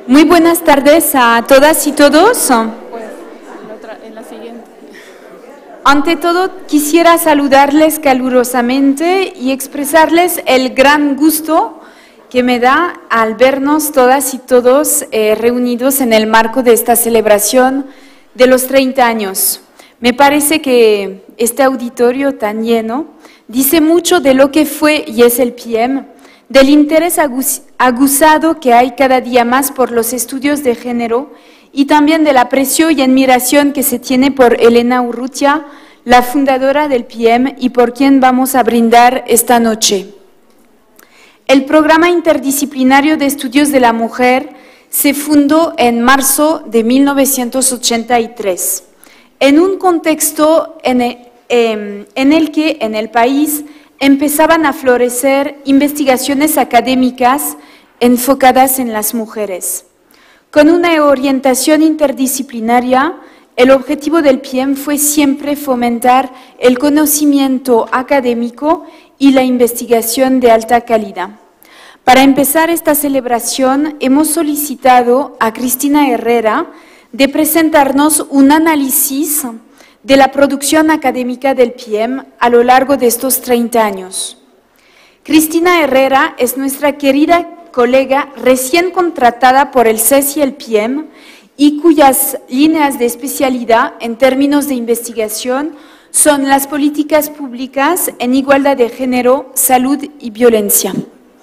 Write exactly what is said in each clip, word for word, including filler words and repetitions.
Muy buenas tardes a todas y todos. Pues, en la otra, en la siguiente. Ante todo, quisiera saludarles calurosamente y expresarles el gran gusto que me da al vernos todas y todos eh, reunidos en el marco de esta celebración de los treinta años. Me parece que este auditorio tan lleno dice mucho de lo que fue y es el P I E M, del interés aguzado que hay cada día más por los estudios de género y también del aprecio y admiración que se tiene por Elena Urrutia, la fundadora del P I E M y por quien vamos a brindar esta noche. El Programa Interdisciplinario de Estudios de la Mujer se fundó en marzo de mil novecientos ochenta y tres, en un contexto en el, eh, en el que en el país empezaban a florecer investigaciones académicas enfocadas en las mujeres. Con una orientación interdisciplinaria, el objetivo del P I E M fue siempre fomentar el conocimiento académico y la investigación de alta calidad. Para empezar esta celebración, hemos solicitado a Cristina Herrera de presentarnos un análisis de la producción académica del P I E M a lo largo de estos treinta años. Cristina Herrera es nuestra querida colega recién contratada por el C E S y el P I E M y cuyas líneas de especialidad en términos de investigación son las políticas públicas en igualdad de género, salud y violencia.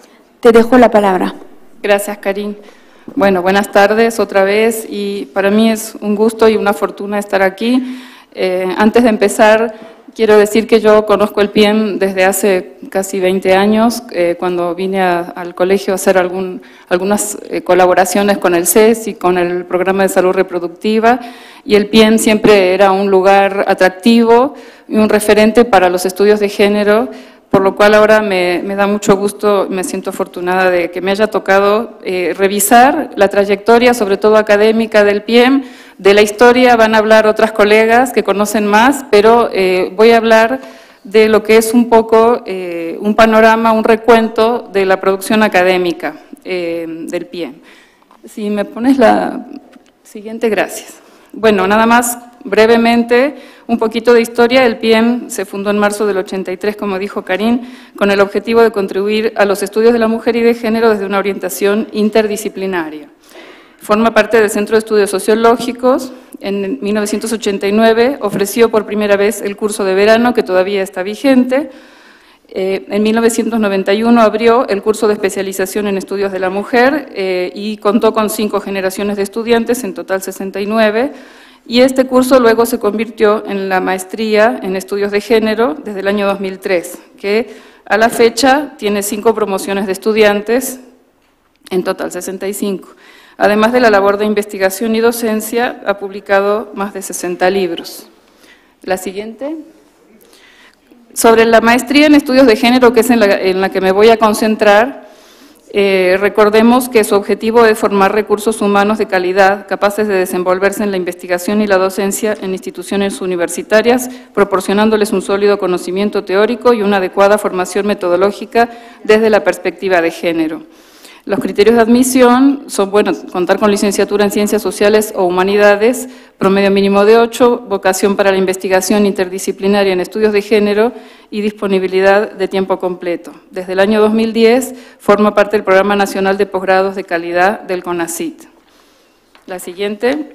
Te dejo la palabra. Gracias, Karin. Bueno, buenas tardes otra vez y para mí es un gusto y una fortuna estar aquí. Eh, antes de empezar, quiero decir que yo conozco el P I E M desde hace casi veinte años, eh, cuando vine a, al colegio a hacer algún, algunas eh, colaboraciones con el C E S y con el Programa de Salud Reproductiva, y el P I E M siempre era un lugar atractivo y un referente para los estudios de género, por lo cual ahora me, me da mucho gusto, me siento afortunada de que me haya tocado eh, revisar la trayectoria, sobre todo académica del P I E M. De la historia van a hablar otras colegas que conocen más, pero eh, voy a hablar de lo que es un poco eh, un panorama, un recuento de la producción académica eh, del P I E M. Si me pones la siguiente, gracias. Bueno, nada más brevemente, un poquito de historia. El P I E M se fundó en marzo del ochenta y tres, como dijo Karin, con el objetivo de contribuir a los estudios de la mujer y de género desde una orientación interdisciplinaria. Forma parte del Centro de Estudios Sociológicos. En mil novecientos ochenta y nueve ofreció por primera vez el curso de verano, que todavía está vigente. Eh, en mil novecientos noventa y uno abrió el curso de especialización en estudios de la mujer eh, y contó con cinco generaciones de estudiantes, en total sesenta y nueve, y este curso luego se convirtió en la maestría en estudios de género desde el año dos mil tres, que a la fecha tiene cinco promociones de estudiantes, en total sesenta y cinco. Además de la labor de investigación y docencia, ha publicado más de sesenta libros. La siguiente. Sobre la maestría en estudios de género, que es en la, en la que me voy a concentrar, eh, recordemos que su objetivo es formar recursos humanos de calidad, capaces de desenvolverse en la investigación y la docencia en instituciones universitarias, proporcionándoles un sólido conocimiento teórico y una adecuada formación metodológica desde la perspectiva de género. Los criterios de admisión son, bueno, contar con licenciatura en Ciencias Sociales o Humanidades, promedio mínimo de ocho, vocación para la investigación interdisciplinaria en estudios de género y disponibilidad de tiempo completo. Desde el año dos mil diez forma parte del Programa Nacional de Posgrados de Calidad del CONACYT. La siguiente,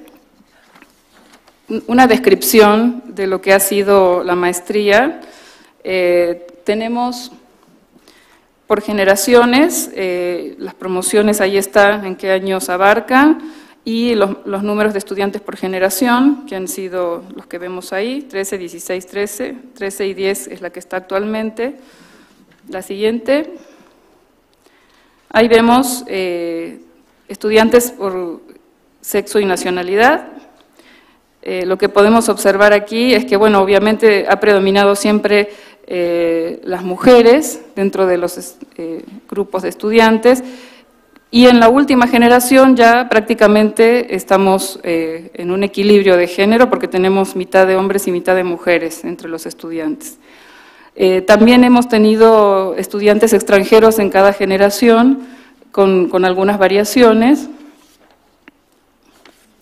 una descripción de lo que ha sido la maestría. Eh, tenemos por generaciones, eh, las promociones ahí están, en qué años abarcan, y los, los números de estudiantes por generación, que han sido los que vemos ahí, trece, dieciséis, trece, trece y diez es la que está actualmente. La siguiente, ahí vemos eh, estudiantes por sexo y nacionalidad. Eh, lo que podemos observar aquí es que, bueno, obviamente ha predominado siempre Eh, las mujeres dentro de los eh, grupos de estudiantes, y en la última generación ya prácticamente estamos eh, en un equilibrio de género porque tenemos mitad de hombres y mitad de mujeres entre los estudiantes. Eh, también hemos tenido estudiantes extranjeros en cada generación con, con algunas variaciones.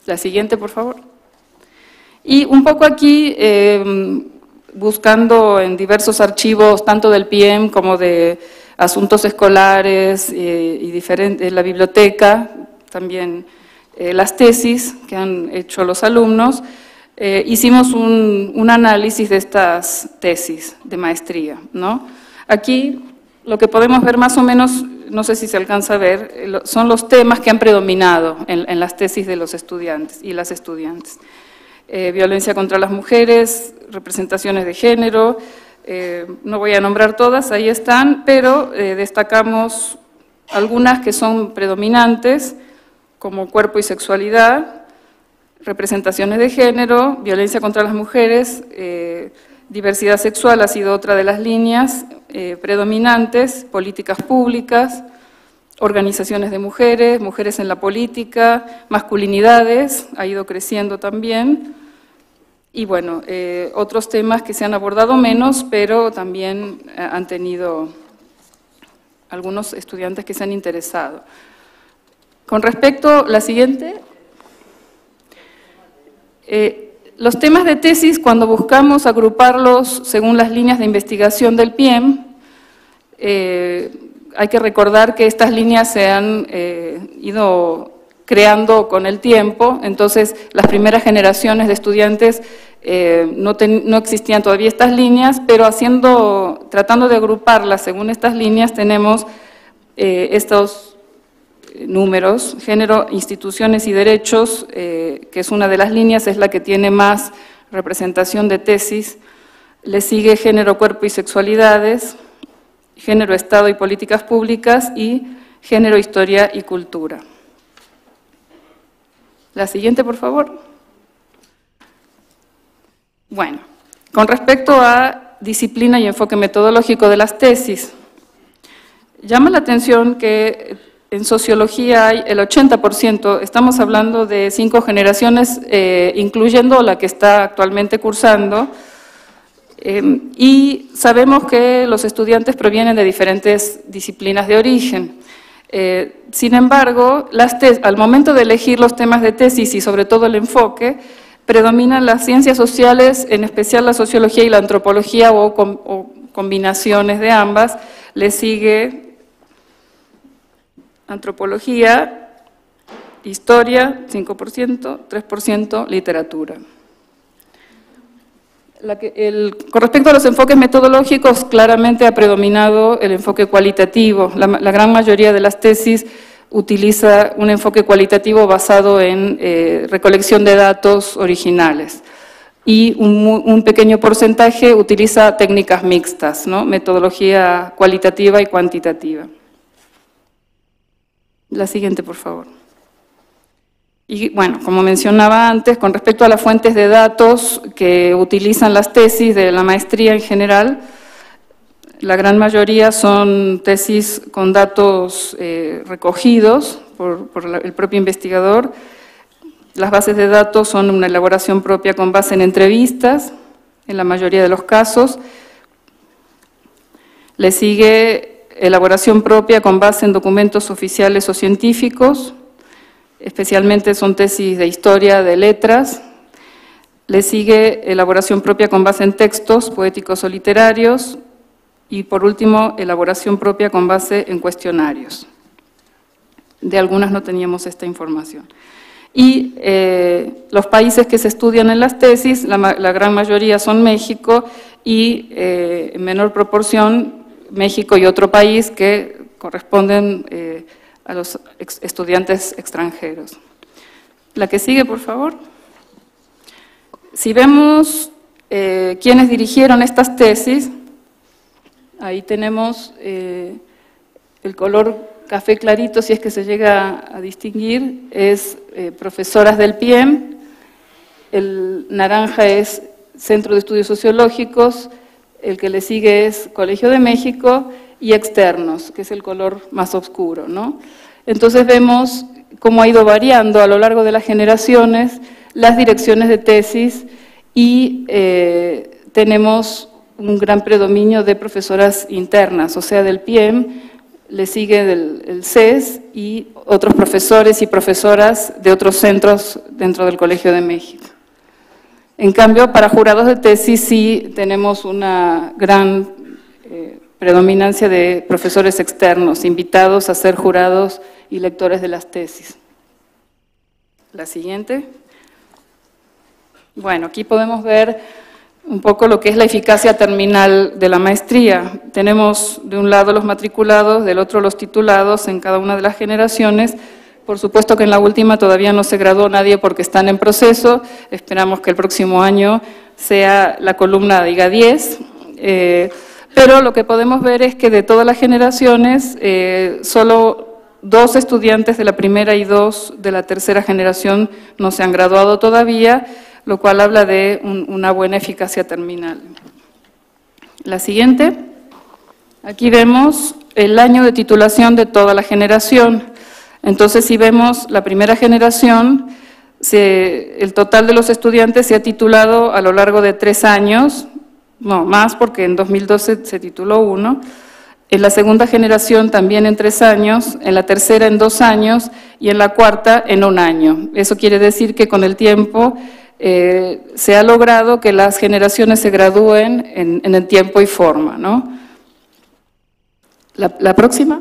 La siguiente, por favor. Y un poco aquí, eh, buscando en diversos archivos, tanto del P I E M como de asuntos escolares eh, y diferente, la biblioteca, también eh, las tesis que han hecho los alumnos, eh, hicimos un, un análisis de estas tesis de maestría, ¿no? Aquí lo que podemos ver más o menos, no sé si se alcanza a ver, son los temas que han predominado en, en las tesis de los estudiantes y las estudiantes. Eh, violencia contra las mujeres, representaciones de género, eh, no voy a nombrar todas, ahí están, pero eh, destacamos algunas que son predominantes, como cuerpo y sexualidad, representaciones de género, violencia contra las mujeres, eh, diversidad sexual ha sido otra de las líneas eh, predominantes, políticas públicas, organizaciones de mujeres, mujeres en la política, masculinidades, ha ido creciendo también, y bueno, eh, otros temas que se han abordado menos, pero también eh, han tenido algunos estudiantes que se han interesado. Con respecto, la siguiente, eh, los temas de tesis, cuando buscamos agruparlos según las líneas de investigación del P I E M, eh, hay que recordar que estas líneas se han eh, ido creando con el tiempo, entonces las primeras generaciones de estudiantes eh, no, ten, no existían todavía estas líneas, pero haciendo, tratando de agruparlas según estas líneas tenemos eh, estos números, género, instituciones y derechos, eh, que es una de las líneas, es la que tiene más representación de tesis, le sigue género, cuerpo y sexualidades, género, Estado y políticas públicas y género, historia y cultura. La siguiente, por favor. Bueno, con respecto a disciplina y enfoque metodológico de las tesis, llama la atención que en sociología hay el ochenta por ciento, estamos hablando de cinco generaciones, eh, incluyendo la que está actualmente cursando, eh, y sabemos que los estudiantes provienen de diferentes disciplinas de origen. Eh, sin embargo, las al momento de elegir los temas de tesis y sobre todo el enfoque, predominan las ciencias sociales, en especial la sociología y la antropología o, com, o combinaciones de ambas. Le sigue antropología, historia, cinco por ciento, tres por ciento literatura. La que, el, con respecto a los enfoques metodológicos, claramente ha predominado el enfoque cualitativo. La, la gran mayoría de las tesis utiliza un enfoque cualitativo basado en eh, recolección de datos originales. Y un, un pequeño porcentaje utiliza técnicas mixtas, ¿no? Metodología cualitativa y cuantitativa. La siguiente, por favor. Y bueno, como mencionaba antes, con respecto a las fuentes de datos que utilizan las tesis de la maestría en general, la gran mayoría son tesis con datos eh, recogidos por, por la, el propio investigador. Las bases de datos son una elaboración propia con base en entrevistas, en la mayoría de los casos. Le sigue elaboración propia con base en documentos oficiales o científicos, especialmente son tesis de historia, de letras. Le sigue elaboración propia con base en textos poéticos o literarios y por último elaboración propia con base en cuestionarios. De algunas no teníamos esta información. Y eh, los países que se estudian en las tesis, la, la gran mayoría son México y eh, en menor proporción México y otro país que corresponden eh, a los ex estudiantes extranjeros. La que sigue, por favor. Si vemos eh, quiénes dirigieron estas tesis, ahí tenemos eh, el color café clarito, si es que se llega a distinguir, es eh, profesoras del P I E M, el naranja es Centro de Estudios Sociológicos, el que le sigue es Colegio de México, y externos, que es el color más oscuro, ¿no? Entonces vemos cómo ha ido variando a lo largo de las generaciones las direcciones de tesis y eh, tenemos un gran predominio de profesoras internas, o sea, del P I E M, le sigue el, el C E S y otros profesores y profesoras de otros centros dentro del Colegio de México. En cambio, para jurados de tesis sí tenemos una gran eh, predominancia de profesores externos, invitados a ser jurados y lectores de las tesis. La siguiente. Bueno, aquí podemos ver un poco lo que es la eficacia terminal de la maestría. Tenemos de un lado los matriculados, del otro los titulados en cada una de las generaciones. Por supuesto que en la última todavía no se graduó nadie porque están en proceso. Esperamos que el próximo año sea la columna diga diez. Eh, pero lo que podemos ver es que de todas las generaciones, eh, solo dos estudiantes de la primera y dos de la tercera generación no se han graduado todavía, lo cual habla de un, una buena eficacia terminal. La siguiente. Aquí vemos el año de titulación de toda la generación. Entonces, si vemos la primera generación, se, el total de los estudiantes se ha titulado a lo largo de tres años, no, más porque en dos mil doce se tituló uno, en la segunda generación también en tres años, en la tercera en dos años y en la cuarta en un año. Eso quiere decir que con el tiempo eh, se ha logrado que las generaciones se gradúen en, en el tiempo y forma, ¿no? La, la próxima.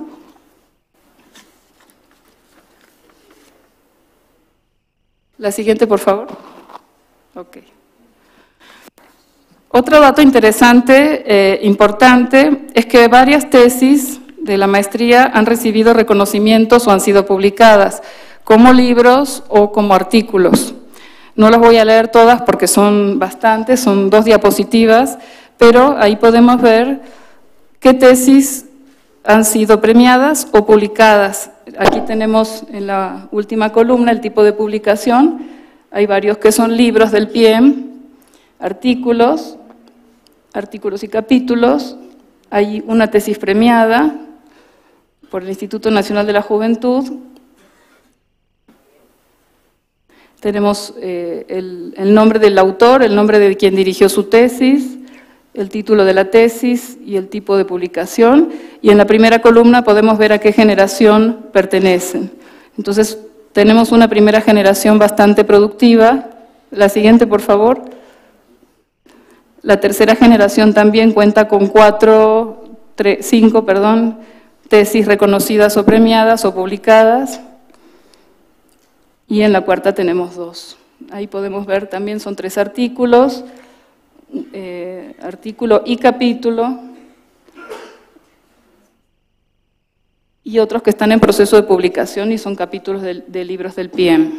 La siguiente, por favor. Ok. Otro dato interesante, eh, importante, es que varias tesis de la maestría han recibido reconocimientos o han sido publicadas como libros o como artículos. No las voy a leer todas porque son bastantes, son dos diapositivas, pero ahí podemos ver qué tesis han sido premiadas o publicadas. Aquí tenemos en la última columna el tipo de publicación. Hay varios que son libros del P I E M, artículos, artículos y capítulos. Hay una tesis premiada por el Instituto Nacional de la Juventud. Tenemos eh, el, el nombre del autor, el nombre de quien dirigió su tesis, el título de la tesis y el tipo de publicación, y en la primera columna podemos ver a qué generación pertenecen. Entonces, tenemos una primera generación bastante productiva. La siguiente, por favor. La tercera generación también cuenta con cuatro, tres, cinco, perdón, tesis reconocidas o premiadas o publicadas, y en la cuarta tenemos dos. Ahí podemos ver también, son tres artículos, Eh, artículo y capítulo, y otros que están en proceso de publicación y son capítulos de, de libros del P I E M.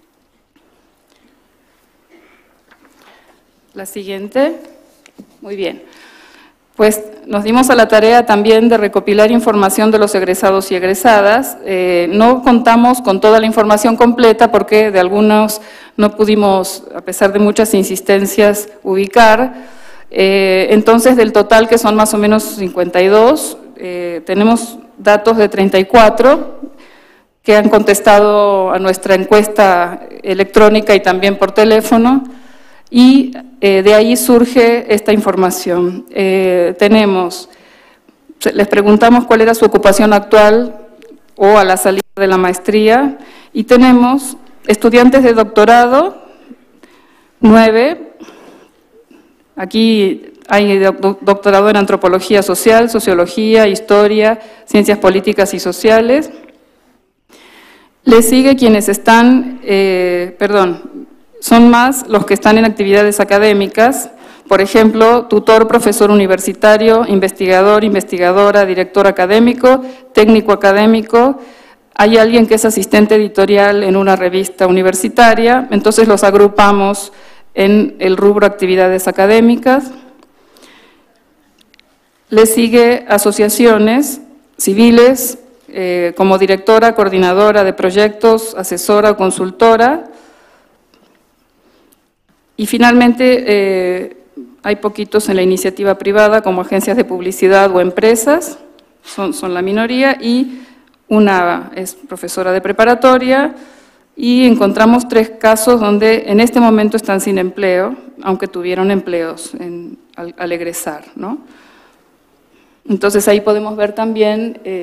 La siguiente. Muy bien. Pues nos dimos a la tarea también de recopilar información de los egresados y egresadas. Eh, no contamos con toda la información completa porque de algunos no pudimos, a pesar de muchas insistencias, ubicar. Eh, entonces, del total, que son más o menos cincuenta y dos, eh, tenemos datos de treinta y cuatro que han contestado a nuestra encuesta electrónica y también por teléfono. Y eh, de ahí surge esta información. Eh, tenemos, les preguntamos cuál era su ocupación actual o a la salida de la maestría, y tenemos estudiantes de doctorado, nueve, aquí hay doctorado en antropología social, sociología, historia, ciencias políticas y sociales. Le sigue quienes están, eh, perdón, son más los que están en actividades académicas, por ejemplo, tutor, profesor universitario, investigador, investigadora, director académico, técnico académico. Hay alguien que es asistente editorial en una revista universitaria, entonces los agrupamos en el rubro actividades académicas. Le sigue asociaciones civiles, eh, como directora, coordinadora de proyectos, asesora, consultora. Y finalmente, eh, hay poquitos en la iniciativa privada, como agencias de publicidad o empresas, son, son la minoría, y una es profesora de preparatoria, y encontramos tres casos donde en este momento están sin empleo, aunque tuvieron empleos en, al, al egresar, ¿no? Entonces ahí podemos ver también eh,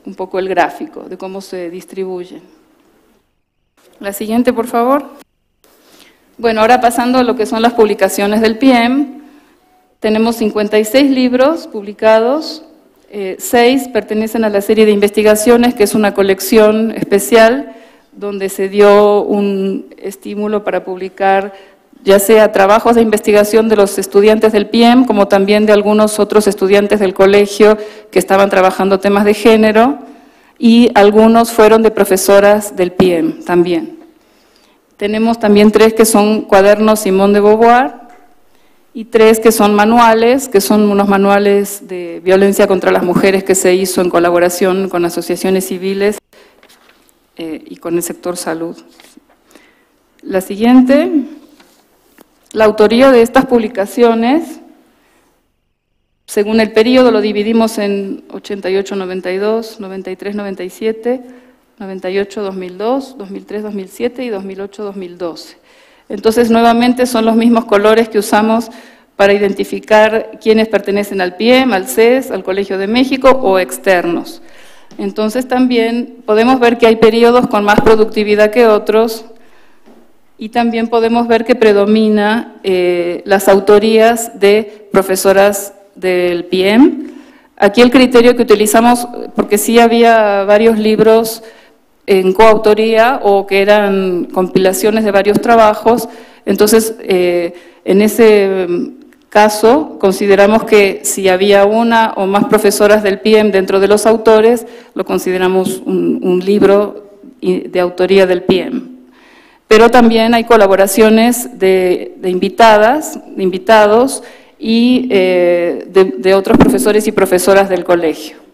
un poco el gráfico de cómo se distribuyen. La siguiente, por favor. Bueno, ahora pasando a lo que son las publicaciones del P I E M, tenemos cincuenta y seis libros publicados, eh, seis pertenecen a la serie de investigaciones, que es una colección especial donde se dio un estímulo para publicar ya sea trabajos de investigación de los estudiantes del P I E M, como también de algunos otros estudiantes del colegio que estaban trabajando temas de género, y algunos fueron de profesoras del P I E M también. Tenemos también tres que son cuadernos Simone de Beauvoir, y tres que son manuales, que son unos manuales de violencia contra las mujeres que se hizo en colaboración con asociaciones civiles eh, y con el sector salud. La siguiente, la autoría de estas publicaciones, según el periodo lo dividimos en ochenta y ocho noventa y dos, noventa y tres noventa y siete, noventa y ocho dos mil dos, dos mil tres dos mil siete y dos mil ocho dos mil doce. Entonces, nuevamente son los mismos colores que usamos para identificar quiénes pertenecen al P I E M, al C E S, al Colegio de México o externos. Entonces, también podemos ver que hay periodos con más productividad que otros y también podemos ver que predomina eh, las autorías de profesoras del P I E M. Aquí el criterio que utilizamos, porque sí había varios libros en coautoría o que eran compilaciones de varios trabajos, entonces eh, en ese caso consideramos que si había una o más profesoras del P I E M dentro de los autores, lo consideramos un, un libro de autoría del P I E M. Pero también hay colaboraciones de, de invitadas, de invitados y eh, de, de otros profesores y profesoras del colegio.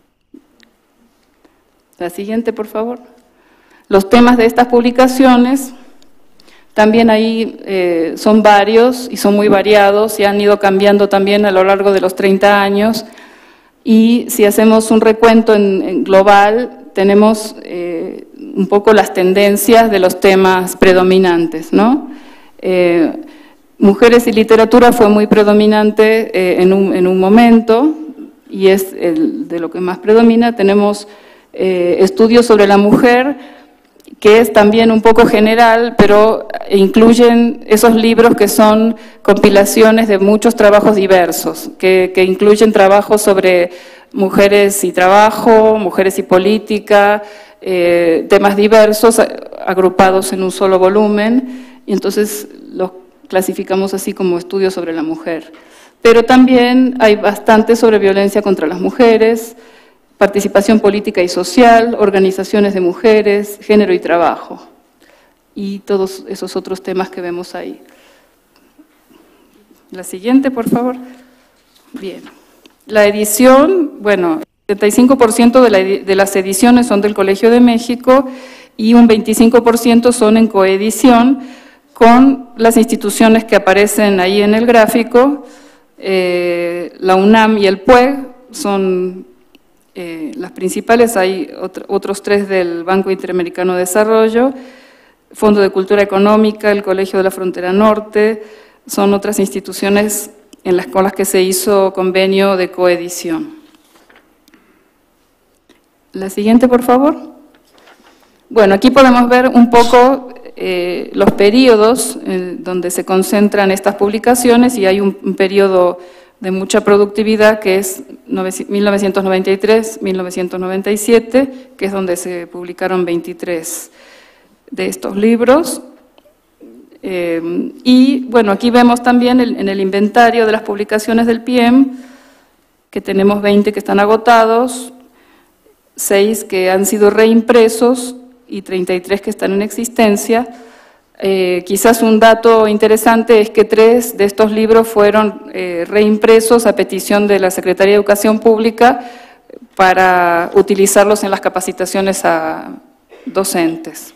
La siguiente, por favor. Los temas de estas publicaciones, también ahí eh, son varios y son muy variados y han ido cambiando también a lo largo de los treinta años. Y si hacemos un recuento en, en global, tenemos eh, un poco las tendencias de los temas predominantes, ¿no? Eh, mujeres y literatura fue muy predominante eh, en, un, en un momento y es el, de lo que más predomina. Tenemos Eh, estudios sobre la mujer, que es también un poco general, pero incluyen esos libros que son compilaciones de muchos trabajos diversos, que, que incluyen trabajos sobre mujeres y trabajo, mujeres y política, eh, temas diversos agrupados en un solo volumen, y entonces los clasificamos así como estudios sobre la mujer. Pero también hay bastante sobre violencia contra las mujeres, participación política y social, organizaciones de mujeres, género y trabajo, y todos esos otros temas que vemos ahí. La siguiente, por favor. Bien. La edición, bueno, el setenta y cinco por ciento de, la, de las ediciones son del Colegio de México y un veinticinco por ciento son en coedición con las instituciones que aparecen ahí en el gráfico. Eh, la UNAM y el P U E son Eh, las principales, hay otro, otros tres del Banco Interamericano de Desarrollo, Fondo de Cultura Económica, el Colegio de la Frontera Norte, son otras instituciones en las, con las que se hizo convenio de coedición. La siguiente, por favor. Bueno, aquí podemos ver un poco eh, los periodos eh, donde se concentran estas publicaciones, y hay un, un periodo de mucha productividad, que es mil novecientos noventa y tres a mil novecientos noventa y siete, que es donde se publicaron veintitrés de estos libros. Eh, y bueno, aquí vemos también el, en el inventario de las publicaciones del P I E M, que tenemos veinte que están agotados, seis que han sido reimpresos y treinta y tres que están en existencia. Eh, quizás un dato interesante es que tres de estos libros fueron eh, reimpresos a petición de la Secretaría de Educación Pública para utilizarlos en las capacitaciones a docentes.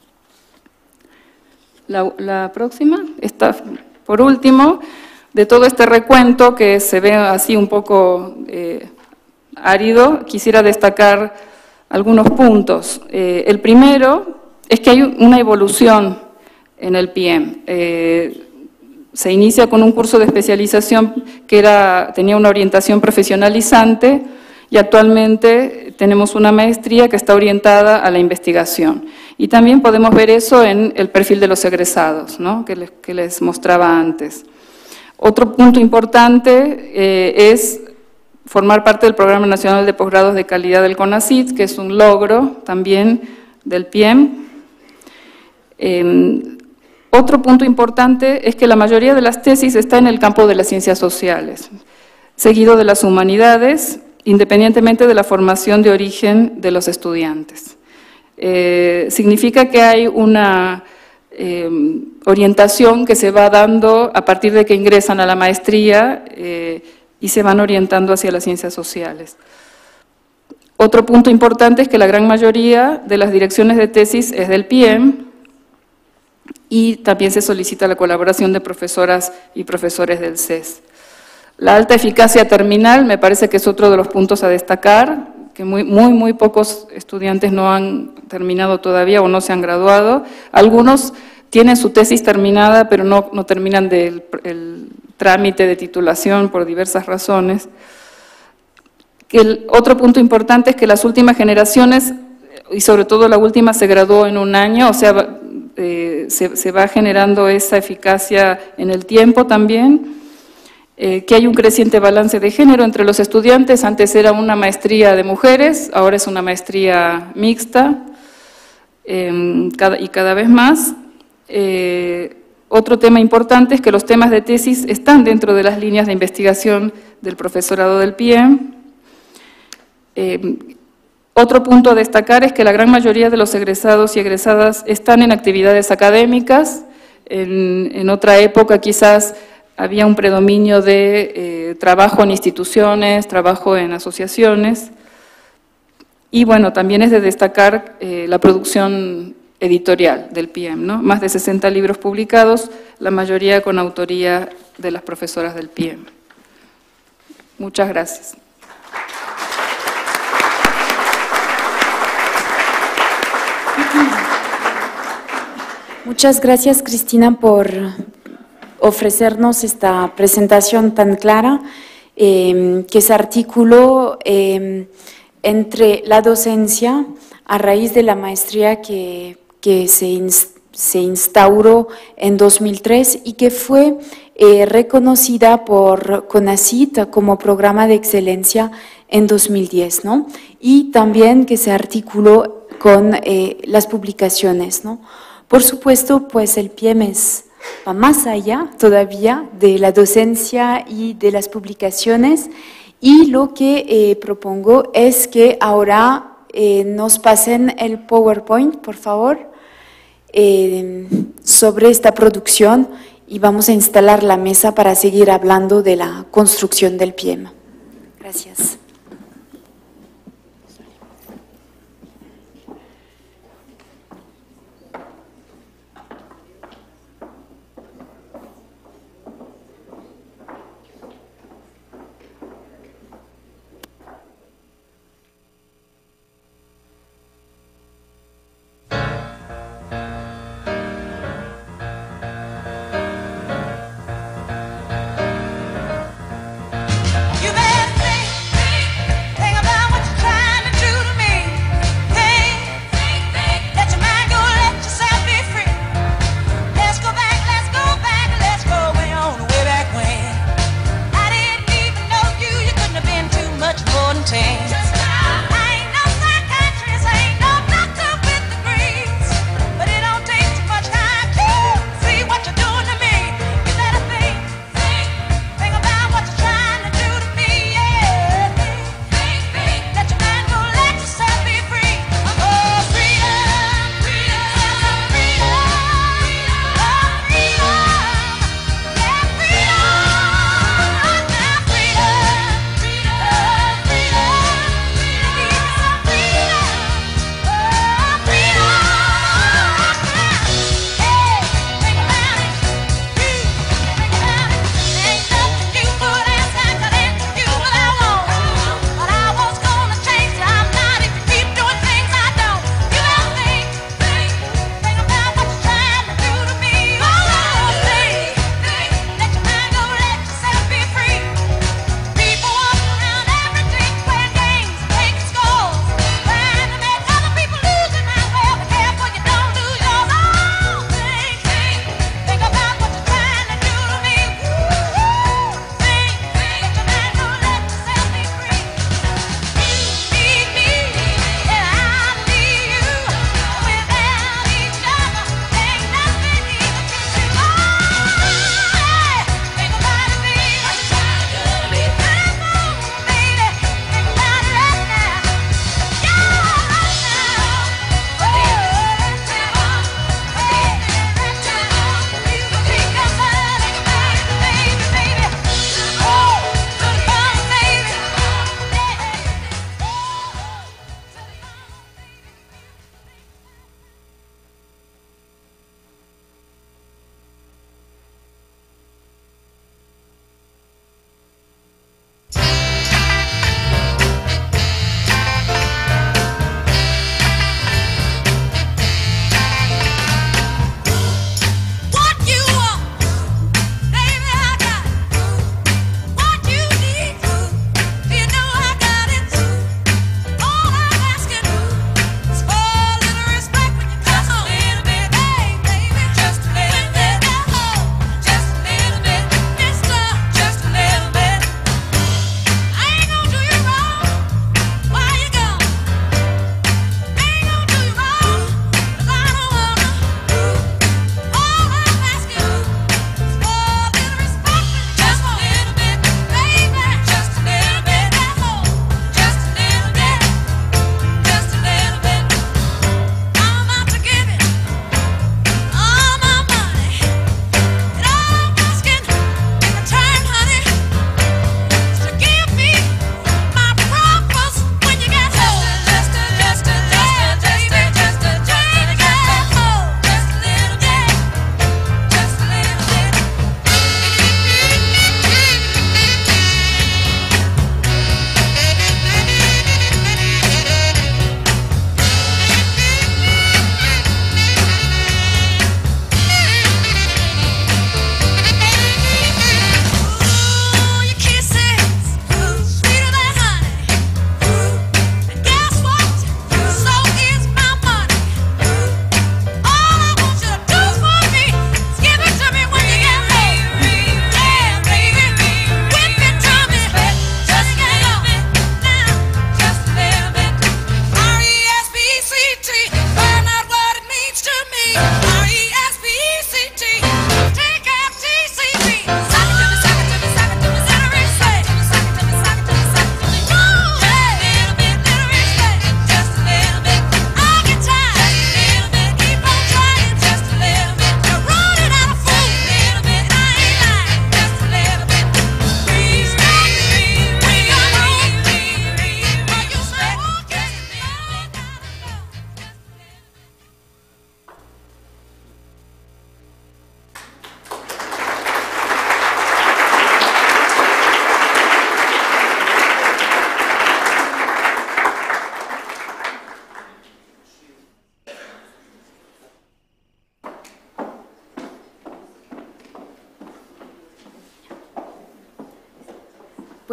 La, la próxima, esta, por último, de todo este recuento que se ve así un poco eh, árido, quisiera destacar algunos puntos. Eh, el primero es que hay una evolución en el P I E M. Eh, se inicia con un curso de especialización que era, tenía una orientación profesionalizante, y actualmente tenemos una maestría que está orientada a la investigación. Y también podemos ver eso en el perfil de los egresados, ¿no? que, les, que les mostraba antes. Otro punto importante eh, es formar parte del Programa Nacional de Posgrados de Calidad del CONACYT, que es un logro también del P I E M. Eh, otro punto importante es que la mayoría de las tesis está en el campo de las ciencias sociales, seguido de las humanidades, independientemente de la formación de origen de los estudiantes. Eh, significa que hay una eh, orientación que se va dando a partir de que ingresan a la maestría eh, y se van orientando hacia las ciencias sociales. Otro punto importante es que la gran mayoría de las direcciones de tesis es del P I E M y también se solicita la colaboración de profesoras y profesores del C E S. La alta eficacia terminal me parece que es otro de los puntos a destacar, que muy, muy, muy pocos estudiantes no han terminado todavía o no se han graduado. Algunos tienen su tesis terminada, pero no, no terminan del el trámite de titulación por diversas razones. El otro punto importante es que las últimas generaciones, y sobre todo la última, se graduó en un año, o sea, eh, se, se va generando esa eficacia en el tiempo también. Eh, que hay un creciente balance de género entre los estudiantes. Antes era una maestría de mujeres, ahora es una maestría mixta, eh, cada, y cada vez más. Eh, otro tema importante es que los temas de tesis están dentro de las líneas de investigación del profesorado del P I E M. Eh, otro punto a destacar es que la gran mayoría de los egresados y egresadas están en actividades académicas. En, en otra época quizás había un predominio de eh, trabajo en instituciones, trabajo en asociaciones, y bueno, también es de destacar eh, la producción editorial del P I E M, ¿no? Más de sesenta libros publicados, la mayoría con autoría de las profesoras del P I E M. Muchas gracias. Muchas gracias, Cristina, por ofrecernos esta presentación tan clara, eh, que se articuló eh, entre la docencia a raíz de la maestría que, que se, inst, se instauró en dos mil tres y que fue eh, reconocida por CONACYT como programa de excelencia en dos mil diez, ¿no? Y también que se articuló con eh, las publicaciones, ¿no? Por supuesto, pues el P I E M es va más allá todavía de la docencia y de las publicaciones, y lo que eh, propongo es que ahora eh, nos pasen el PowerPoint, por favor, eh, sobre esta producción, y vamos a instalar la mesa para seguir hablando de la construcción del P I E M. Gracias. You better think, think.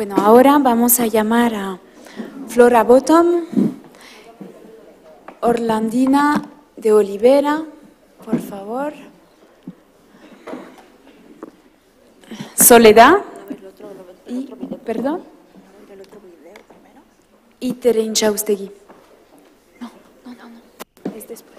Bueno, ahora vamos a llamar a Flora Bottom, Orlandina de Olivera, por favor. Soledad. Y, perdón. Y Terén Chaustegui. No, no, no, no. Es después.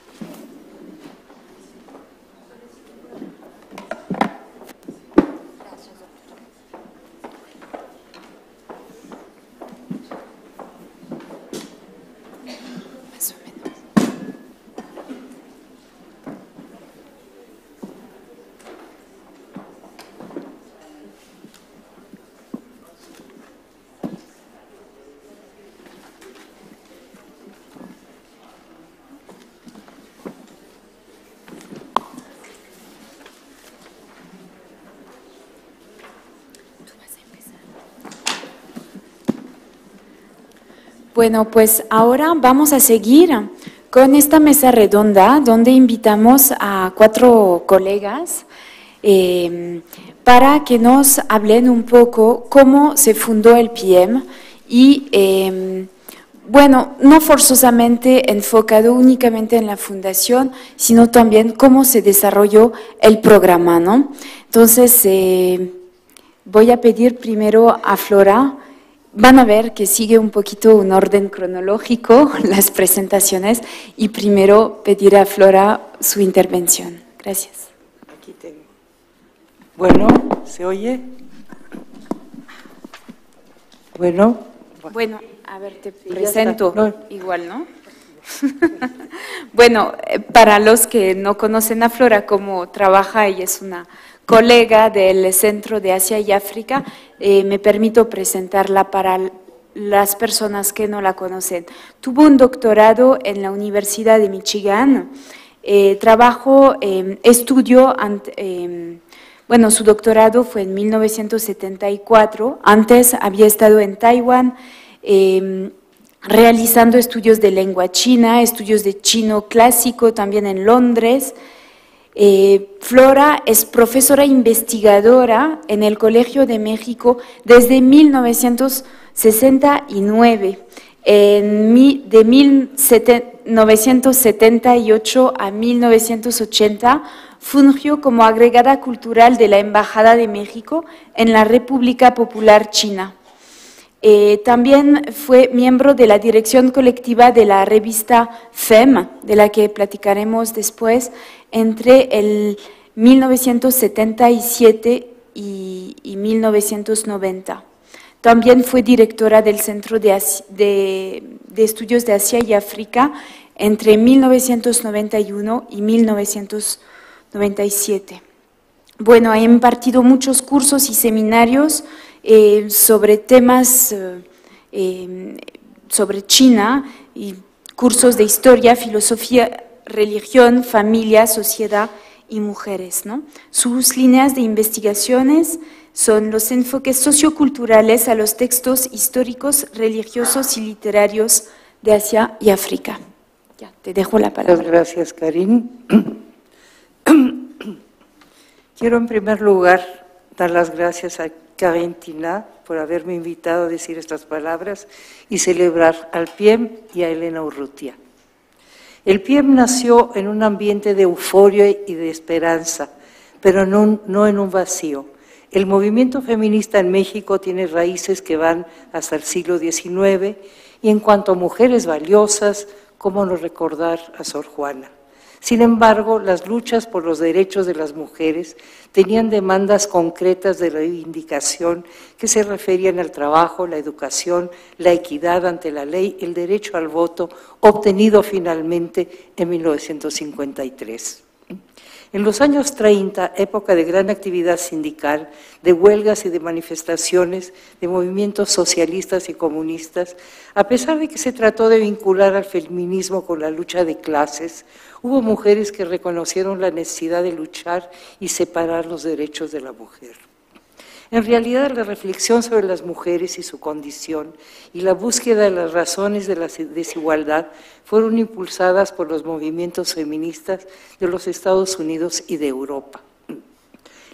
Bueno, pues ahora vamos a seguir con esta mesa redonda donde invitamos a cuatro colegas eh, para que nos hablen un poco cómo se fundó el P I E M y, eh, bueno, no forzosamente enfocado únicamente en la fundación, sino también cómo se desarrolló el programa, ¿no? Entonces, eh, voy a pedir primero a Flora. Van a ver que sigue un poquito un orden cronológico las presentaciones y primero pedir a Flora su intervención. Gracias. Aquí tengo. Bueno, ¿se oye? Bueno. Bueno, a ver, te Sí, presento no. igual, ¿no? Bueno, para los que no conocen a Flora, cómo trabaja, ella es una colega del Centro de Asia y África, eh, me permito presentarla para las personas que no la conocen. Tuvo un doctorado en la Universidad de Michigan, eh, trabajó, eh, estudió, ante, eh, bueno, su doctorado fue en mil novecientos setenta y cuatro, antes había estado en Taiwán, eh, realizando estudios de lengua china, estudios de chino clásico también en Londres. Eh, Flora es profesora investigadora en el Colegio de México desde mil novecientos sesenta y nueve. En mi, de mil novecientos setenta y ocho a mil novecientos ochenta fungió como agregada cultural de la Embajada de México en la República Popular China. Eh, también fue miembro de la dirección colectiva de la revista F E M, de la que platicaremos después, entre el mil novecientos setenta y siete y, y mil novecientos noventa. También fue directora del Centro de, de, de Estudios de Asia y África entre mil novecientos noventa y uno y mil novecientos noventa y siete. Bueno, ha impartido muchos cursos y seminarios Eh, sobre temas eh, eh, sobre China y cursos de historia, filosofía, religión, familia, sociedad y mujeres, ¿no? Sus líneas de investigaciones son los enfoques socioculturales a los textos históricos, religiosos y literarios de Asia y África. Ya, te dejo la palabra. Muchas gracias, Karin. Quiero en primer lugar dar las gracias a Karin Tina por haberme invitado a decir estas palabras y celebrar al P I E M y a Elena Urrutia. El P I E M nació en un ambiente de euforia y de esperanza, pero no, no en un vacío. El movimiento feminista en México tiene raíces que van hasta el siglo diecinueve y en cuanto a mujeres valiosas, ¿cómo no recordar a Sor Juana? Sin embargo, las luchas por los derechos de las mujeres tenían demandas concretas de reivindicación que se referían al trabajo, la educación, la equidad ante la ley, el derecho al voto, obtenido finalmente en mil novecientos cincuenta y tres. En los años treinta, época de gran actividad sindical, de huelgas y de manifestaciones de movimientos socialistas y comunistas, a pesar de que se trató de vincular al feminismo con la lucha de clases, hubo mujeres que reconocieron la necesidad de luchar y separar los derechos de la mujer. En realidad, la reflexión sobre las mujeres y su condición y la búsqueda de las razones de la desigualdad fueron impulsadas por los movimientos feministas de los Estados Unidos y de Europa.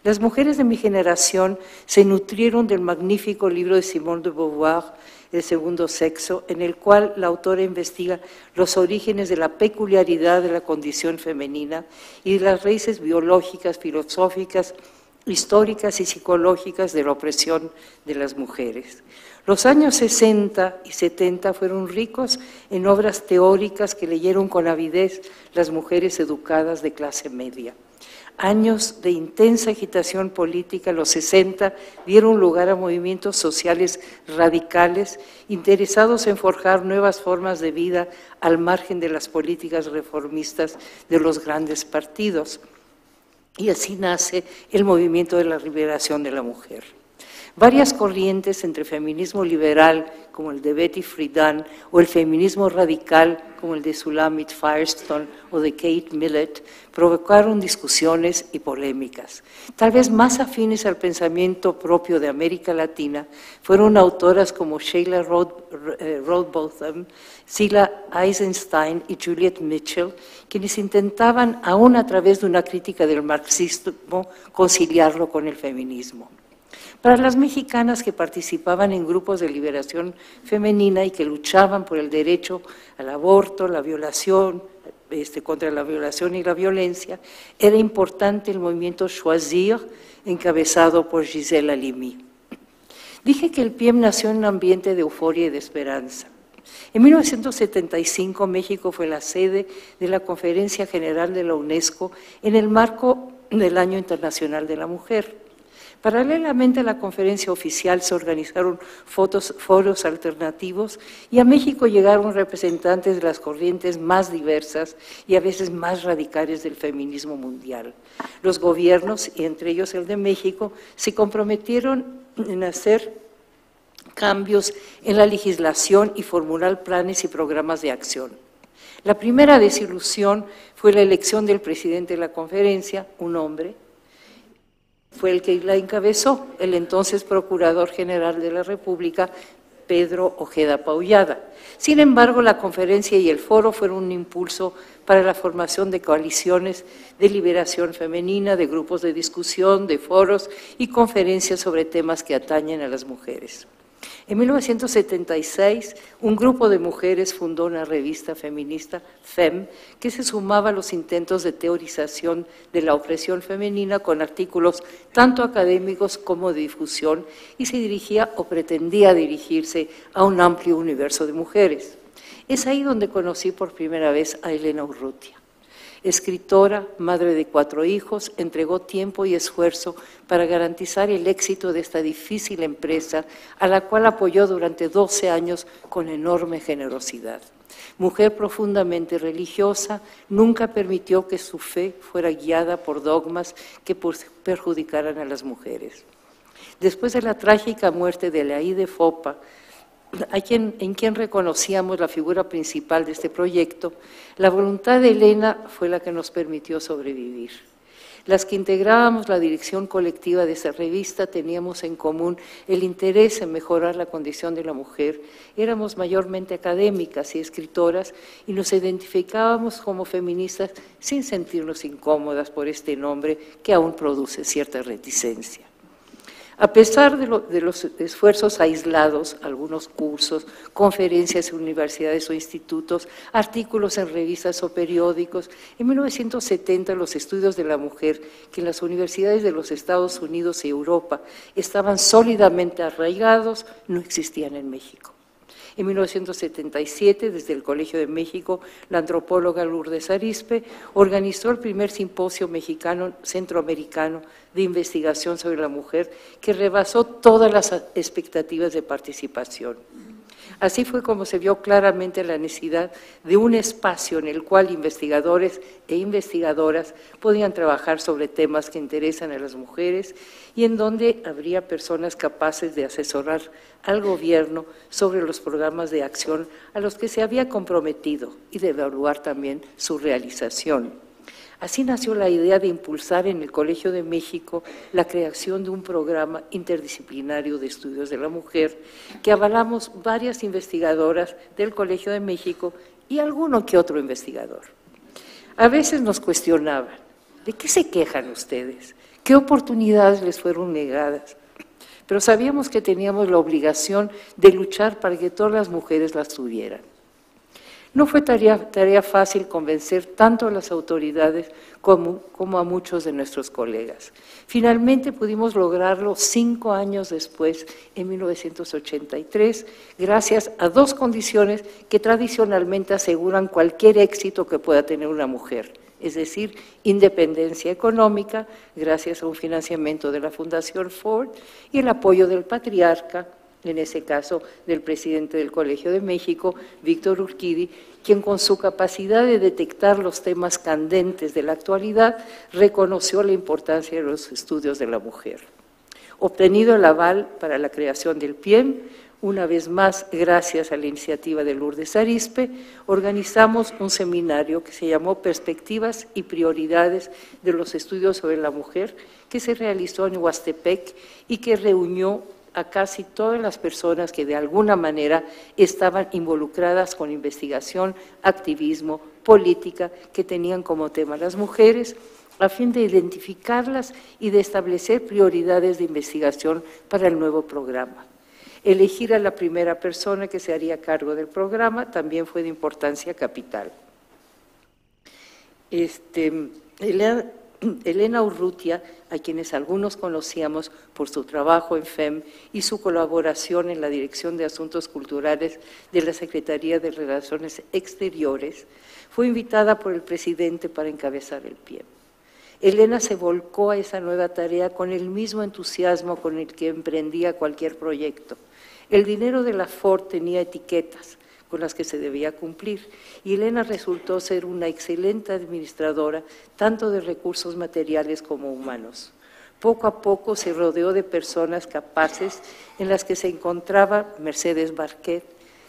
Las mujeres de mi generación se nutrieron del magnífico libro de Simone de Beauvoir, El segundo sexo, en el cual la autora investiga los orígenes de la peculiaridad de la condición femenina y de las raíces biológicas, filosóficas, históricas y psicológicas de la opresión de las mujeres. Los años sesenta y setenta fueron ricos en obras teóricas que leyeron con avidez las mujeres educadas de clase media. Años de intensa agitación política, los sesenta dieron lugar a movimientos sociales radicales interesados en forjar nuevas formas de vida al margen de las políticas reformistas de los grandes partidos. Y así nace el movimiento de la liberación de la mujer. Varias corrientes entre feminismo liberal, como el de Betty Friedan, o el feminismo radical, como el de Shulamit Firestone o de Kate Millett, provocaron discusiones y polémicas. Tal vez más afines al pensamiento propio de América Latina fueron autoras como Sheila Rodbotham, Sila Eisenstein y Juliet Mitchell, quienes intentaban, aún a través de una crítica del marxismo, conciliarlo con el feminismo. Para las mexicanas que participaban en grupos de liberación femenina y que luchaban por el derecho al aborto, la violación, este, contra la violación y la violencia, era importante el movimiento Choisir, encabezado por Gisèle Halimi. Dije que el P I E M nació en un ambiente de euforia y de esperanza. En mil novecientos setenta y cinco, México fue la sede de la Conferencia General de la UNESCO en el marco del Año Internacional de la Mujer. Paralelamente a la conferencia oficial se organizaron fotos, foros alternativos y a México llegaron representantes de las corrientes más diversas y a veces más radicales del feminismo mundial. Los gobiernos, y entre ellos el de México, se comprometieron en hacer cambios en la legislación y formular planes y programas de acción. La primera desilusión fue la elección del presidente de la conferencia, un hombre, fue el que la encabezó, el entonces Procurador General de la República, Pedro Ojeda Paullada. Sin embargo, la conferencia y el foro fueron un impulso para la formación de coaliciones de liberación femenina, de grupos de discusión, de foros y conferencias sobre temas que atañen a las mujeres. En mil novecientos setenta y seis, un grupo de mujeres fundó una revista feminista, FEM, que se sumaba a los intentos de teorización de la opresión femenina con artículos tanto académicos como de difusión y se dirigía o pretendía dirigirse a un amplio universo de mujeres. Es ahí donde conocí por primera vez a Elena Urrutia. Escritora, madre de cuatro hijos, entregó tiempo y esfuerzo para garantizar el éxito de esta difícil empresa, a la cual apoyó durante doce años con enorme generosidad. Mujer profundamente religiosa, nunca permitió que su fe fuera guiada por dogmas que perjudicaran a las mujeres. Después de la trágica muerte de Elaí de Fopa, a quien, en quien reconocíamos la figura principal de este proyecto, la voluntad de Elena fue la que nos permitió sobrevivir. Las que integrábamos la dirección colectiva de esa revista teníamos en común el interés en mejorar la condición de la mujer, éramos mayormente académicas y escritoras y nos identificábamos como feministas sin sentirnos incómodas por este nombre que aún produce cierta reticencia. A pesar de, lo, de los esfuerzos aislados, algunos cursos, conferencias en universidades o institutos, artículos en revistas o periódicos, en mil novecientos setenta los estudios de la mujer, que en las universidades de los Estados Unidos y Europa estaban sólidamente arraigados, no existían en México. En mil novecientos setenta y siete, desde el Colegio de México, la antropóloga Lourdes Arizpe organizó el primer simposio mexicano centroamericano de investigación sobre la mujer que rebasó todas las expectativas de participación. Así fue como se vio claramente la necesidad de un espacio en el cual investigadores e investigadoras podían trabajar sobre temas que interesan a las mujeres y en donde habría personas capaces de asesorar al gobierno sobre los programas de acción a los que se había comprometido y de evaluar también su realización. Así nació la idea de impulsar en el Colegio de México la creación de un programa interdisciplinario de estudios de la mujer que avalamos varias investigadoras del Colegio de México y alguno que otro investigador. A veces nos cuestionaban, ¿de qué se quejan ustedes? ¿Qué oportunidades les fueron negadas? Pero sabíamos que teníamos la obligación de luchar para que todas las mujeres las tuvieran. No fue tarea, tarea fácil convencer tanto a las autoridades como, como a muchos de nuestros colegas. Finalmente pudimos lograrlo cinco años después, en mil novecientos ochenta y tres, gracias a dos condiciones que tradicionalmente aseguran cualquier éxito que pueda tener una mujer, es decir, independencia económica, gracias a un financiamiento de la Fundación Ford, y el apoyo del patriarca, en ese caso del presidente del Colegio de México, Víctor Urquidi, quien con su capacidad de detectar los temas candentes de la actualidad reconoció la importancia de los estudios de la mujer. Obtenido el aval para la creación del P I E M, una vez más, gracias a la iniciativa de Lourdes Arizpe, organizamos un seminario que se llamó Perspectivas y Prioridades de los Estudios sobre la Mujer, que se realizó en Huastepec y que reunió a casi todas las personas que de alguna manera estaban involucradas con investigación, activismo, política, que tenían como tema las mujeres, a fin de identificarlas y de establecer prioridades de investigación para el nuevo programa. Elegir a la primera persona que se haría cargo del programa también fue de importancia capital. Este, Elena, Elena Urrutia, a quienes algunos conocíamos por su trabajo en F E M y su colaboración en la Dirección de Asuntos Culturales de la Secretaría de Relaciones Exteriores, fue invitada por el presidente para encabezar el P I E M. Elena se volcó a esa nueva tarea con el mismo entusiasmo con el que emprendía cualquier proyecto. El dinero de la Ford tenía etiquetas con las que se debía cumplir, y Elena resultó ser una excelente administradora, tanto de recursos materiales como humanos. Poco a poco se rodeó de personas capaces, en las que se encontraba Mercedes Barquet,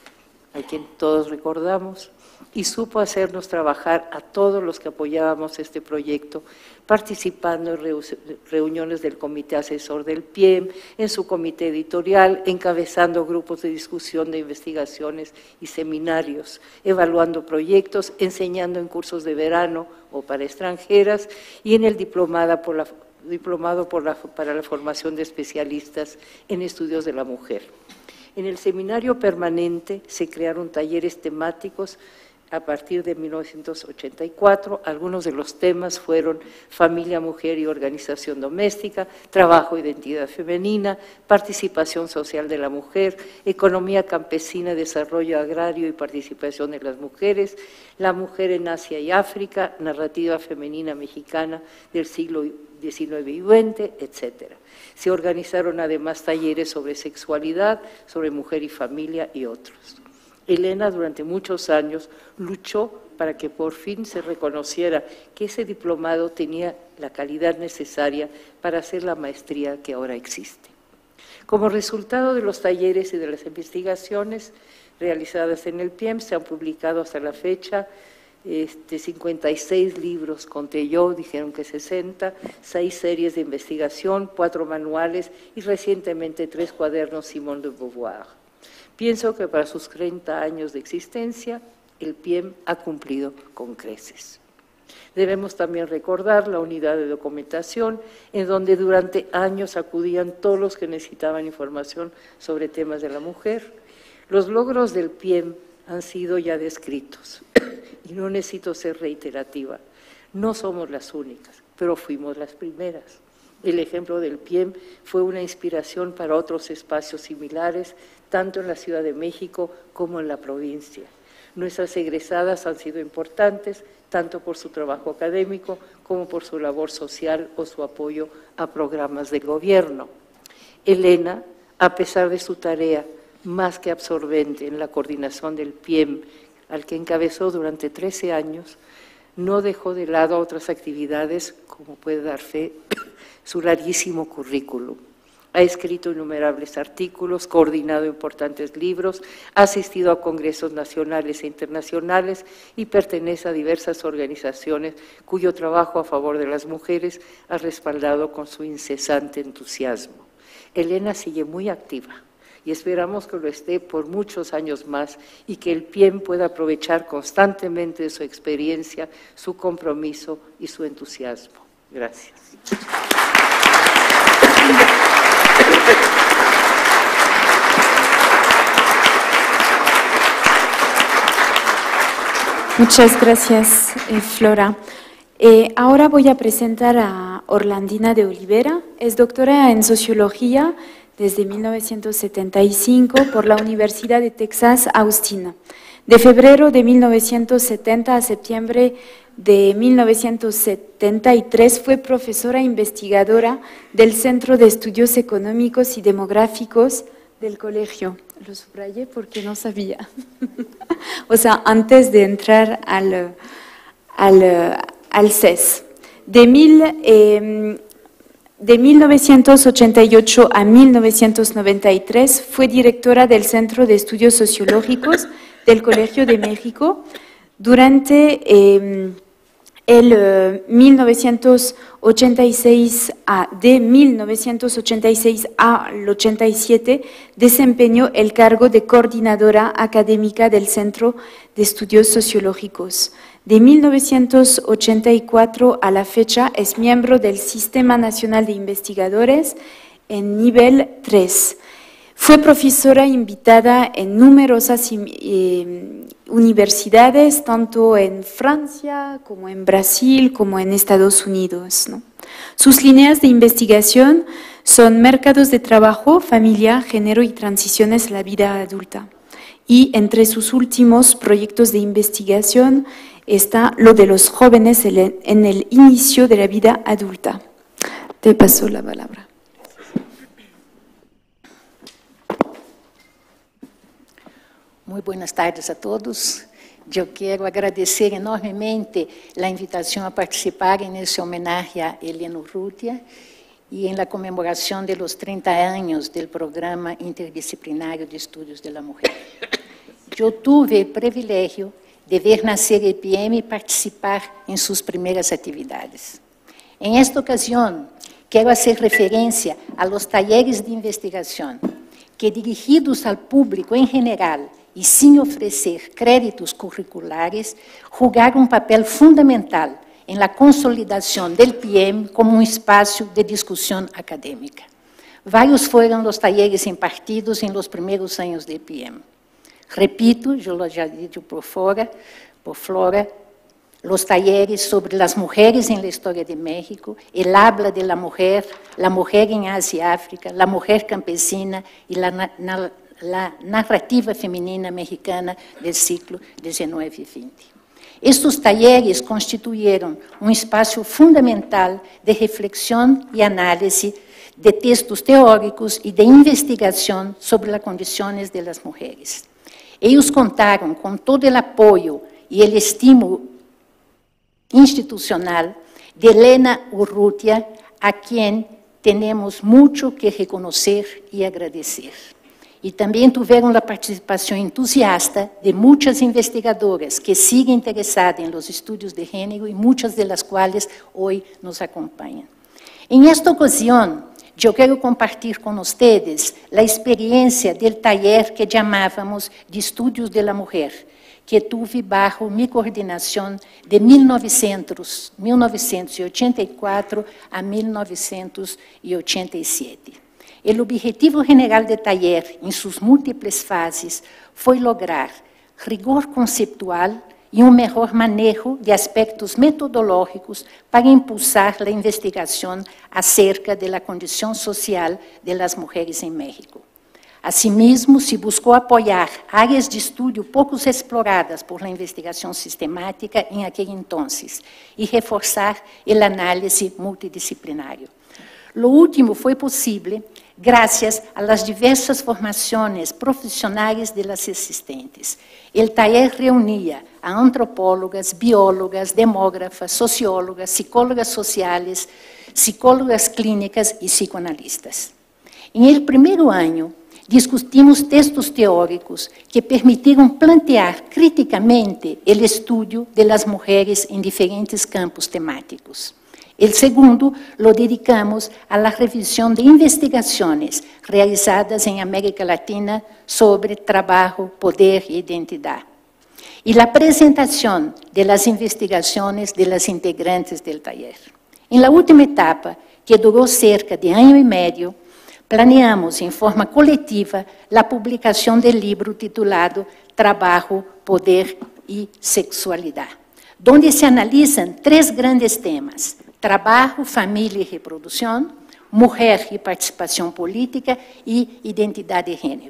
a quien todos recordamos, y supo hacernos trabajar a todos los que apoyábamos este proyecto, participando en reuniones del comité asesor del P I E M, en su comité editorial, encabezando grupos de discusión de investigaciones y seminarios, evaluando proyectos, enseñando en cursos de verano o para extranjeras y en el diplomado por la, diplomado por la, para la formación de especialistas en estudios de la mujer. En el seminario permanente se crearon talleres temáticos a partir de mil novecientos ochenta y cuatro. Algunos de los temas fueron familia, mujer y organización doméstica, trabajo, identidad femenina, participación social de la mujer, economía campesina, desarrollo agrario y participación de las mujeres, la mujer en Asia y África, narrativa femenina mexicana del siglo diecinueve y veinte, etcétera. Se organizaron además talleres sobre sexualidad, sobre mujer y familia y otros. Elena durante muchos años luchó para que por fin se reconociera que ese diplomado tenía la calidad necesaria para hacer la maestría que ahora existe. Como resultado de los talleres y de las investigaciones realizadas en el P I E M, se han publicado hasta la fecha este, cincuenta y seis libros, conté yo, dijeron que sesenta, seis series de investigación, cuatro manuales y recientemente tres cuadernos Simone de Beauvoir. Pienso que para sus treinta años de existencia, el P I E M ha cumplido con creces. Debemos también recordar la unidad de documentación, en donde durante años acudían todos los que necesitaban información sobre temas de la mujer. Los logros del P I E M han sido ya descritos, y no necesito ser reiterativa. No somos las únicas, pero fuimos las primeras. El ejemplo del P I E M fue una inspiración para otros espacios similares, tanto en la Ciudad de México como en la provincia. Nuestras egresadas han sido importantes, tanto por su trabajo académico como por su labor social o su apoyo a programas del gobierno. Elena, a pesar de su tarea más que absorbente en la coordinación del P I E M, al que encabezó durante trece años, no dejó de lado otras actividades, como puede dar fe su larguísimo currículum. Ha escrito innumerables artículos, coordinado importantes libros, ha asistido a congresos nacionales e internacionales y pertenece a diversas organizaciones cuyo trabajo a favor de las mujeres ha respaldado con su incesante entusiasmo. Elena sigue muy activa y esperamos que lo esté por muchos años más y que el P I E M pueda aprovechar constantemente de su experiencia, su compromiso y su entusiasmo. Gracias. Muchas gracias, eh, Flora. Eh, ahora voy a presentar a Orlandina de Olivera. Es doctora en Sociología desde mil novecientos setenta y cinco por la Universidad de Texas, Austin. De febrero de mil novecientos setenta a septiembre de mil novecientos setenta y tres fue profesora investigadora del Centro de Estudios Económicos y Demográficos del colegio. Lo subrayé porque no sabía. O sea, antes de entrar al, al, al C E S. De, mil, eh, de mil novecientos ochenta y ocho a mil novecientos noventa y tres fue directora del Centro de Estudios Sociológicos del Colegio de México. Durante eh, el eh, mil novecientos ochenta y seis a, de mil novecientos ochenta y seis al ochenta y siete desempeñó el cargo de coordinadora académica del Centro de Estudios Sociológicos. De mil novecientos ochenta y cuatro a la fecha es miembro del Sistema Nacional de Investigadores en nivel tres. Fue profesora invitada en numerosas eh, universidades, tanto en Francia como en Brasil, como en Estados Unidos, ¿no? Sus líneas de investigación son mercados de trabajo, familia, género y transiciones a la vida adulta. Y entre sus últimos proyectos de investigación está lo de los jóvenes en el inicio de la vida adulta. Te paso la palabra. Muy buenas tardes a todos. Yo quiero agradecer enormemente la invitación a participar en ese homenaje a Helena Urrutia y en la conmemoración de los treinta años del Programa Interdisciplinario de Estudios de la Mujer. Yo tuve el privilegio de ver nacer el P I E M y participar en sus primeras actividades. En esta ocasión, quiero hacer referencia a los talleres de investigación que, dirigidos al público en general y sin ofrecer créditos curriculares, jugaron un papel fundamental en la consolidación del P I E M como un espacio de discusión académica. Varios fueron los talleres impartidos en los primeros años del P I E M. Repito, yo lo ya he dicho por Flora, por Flora, los talleres sobre las mujeres en la historia de México, el habla de la mujer, la mujer en Asia y África, la mujer campesina y la, na, la narrativa femenina mexicana del siglo diecinueve y veinte. Estos talleres constituyeron un espacio fundamental de reflexión y análisis de textos teóricos y de investigación sobre las condiciones de las mujeres. Ellos contaron con todo el apoyo y el estímulo institucional de Helena Urrutia, a quien tenemos mucho que reconocer y agradecer. Y también tuvieron la participación entusiasta de muchas investigadoras que siguen interesadas en los estudios de género y muchas de las cuales hoy nos acompañan. En esta ocasión, yo quiero compartir con ustedes la experiencia del taller que llamábamos de Estudios de la Mujer, que tuve bajo mi coordinación de mil novecientos ochenta y cuatro a mil novecientos ochenta y siete. El objetivo general del taller, en sus múltiples fases, fue lograr rigor conceptual y un mejor manejo de aspectos metodológicos para impulsar la investigación acerca de la condición social de las mujeres en México. Asimismo, se buscou apoiar áreas de estudo pouco exploradas por la investigação sistemática em aquele entonces e reforçar o análise multidisciplinário. Lo último foi possível graças a las diversas formações profissionais de las existentes. El taller reunia a antropólogas, biólogas, demógrafas, sociólogas, psicólogas sociais, psicólogas clínicas e psicoanalistas. Em el primeiro ano, discutimos textos teóricos que permitiram plantear criticamente o estudo de las mujeres em diferentes campos temáticos. El segundo lo dedicamos a la revisión de investigaciones realizadas en América Latina sobre trabajo, poder e identidad. Y la presentación de las investigaciones de las integrantes del taller. En la última etapa, que duró cerca de año y medio, planeamos em forma coletiva a publicação do livro titulado Trabalho, Poder e Sexualidade, onde se analisam três grandes temas: trabalho, família e reprodução, mulher e participação política e identidade de gênero.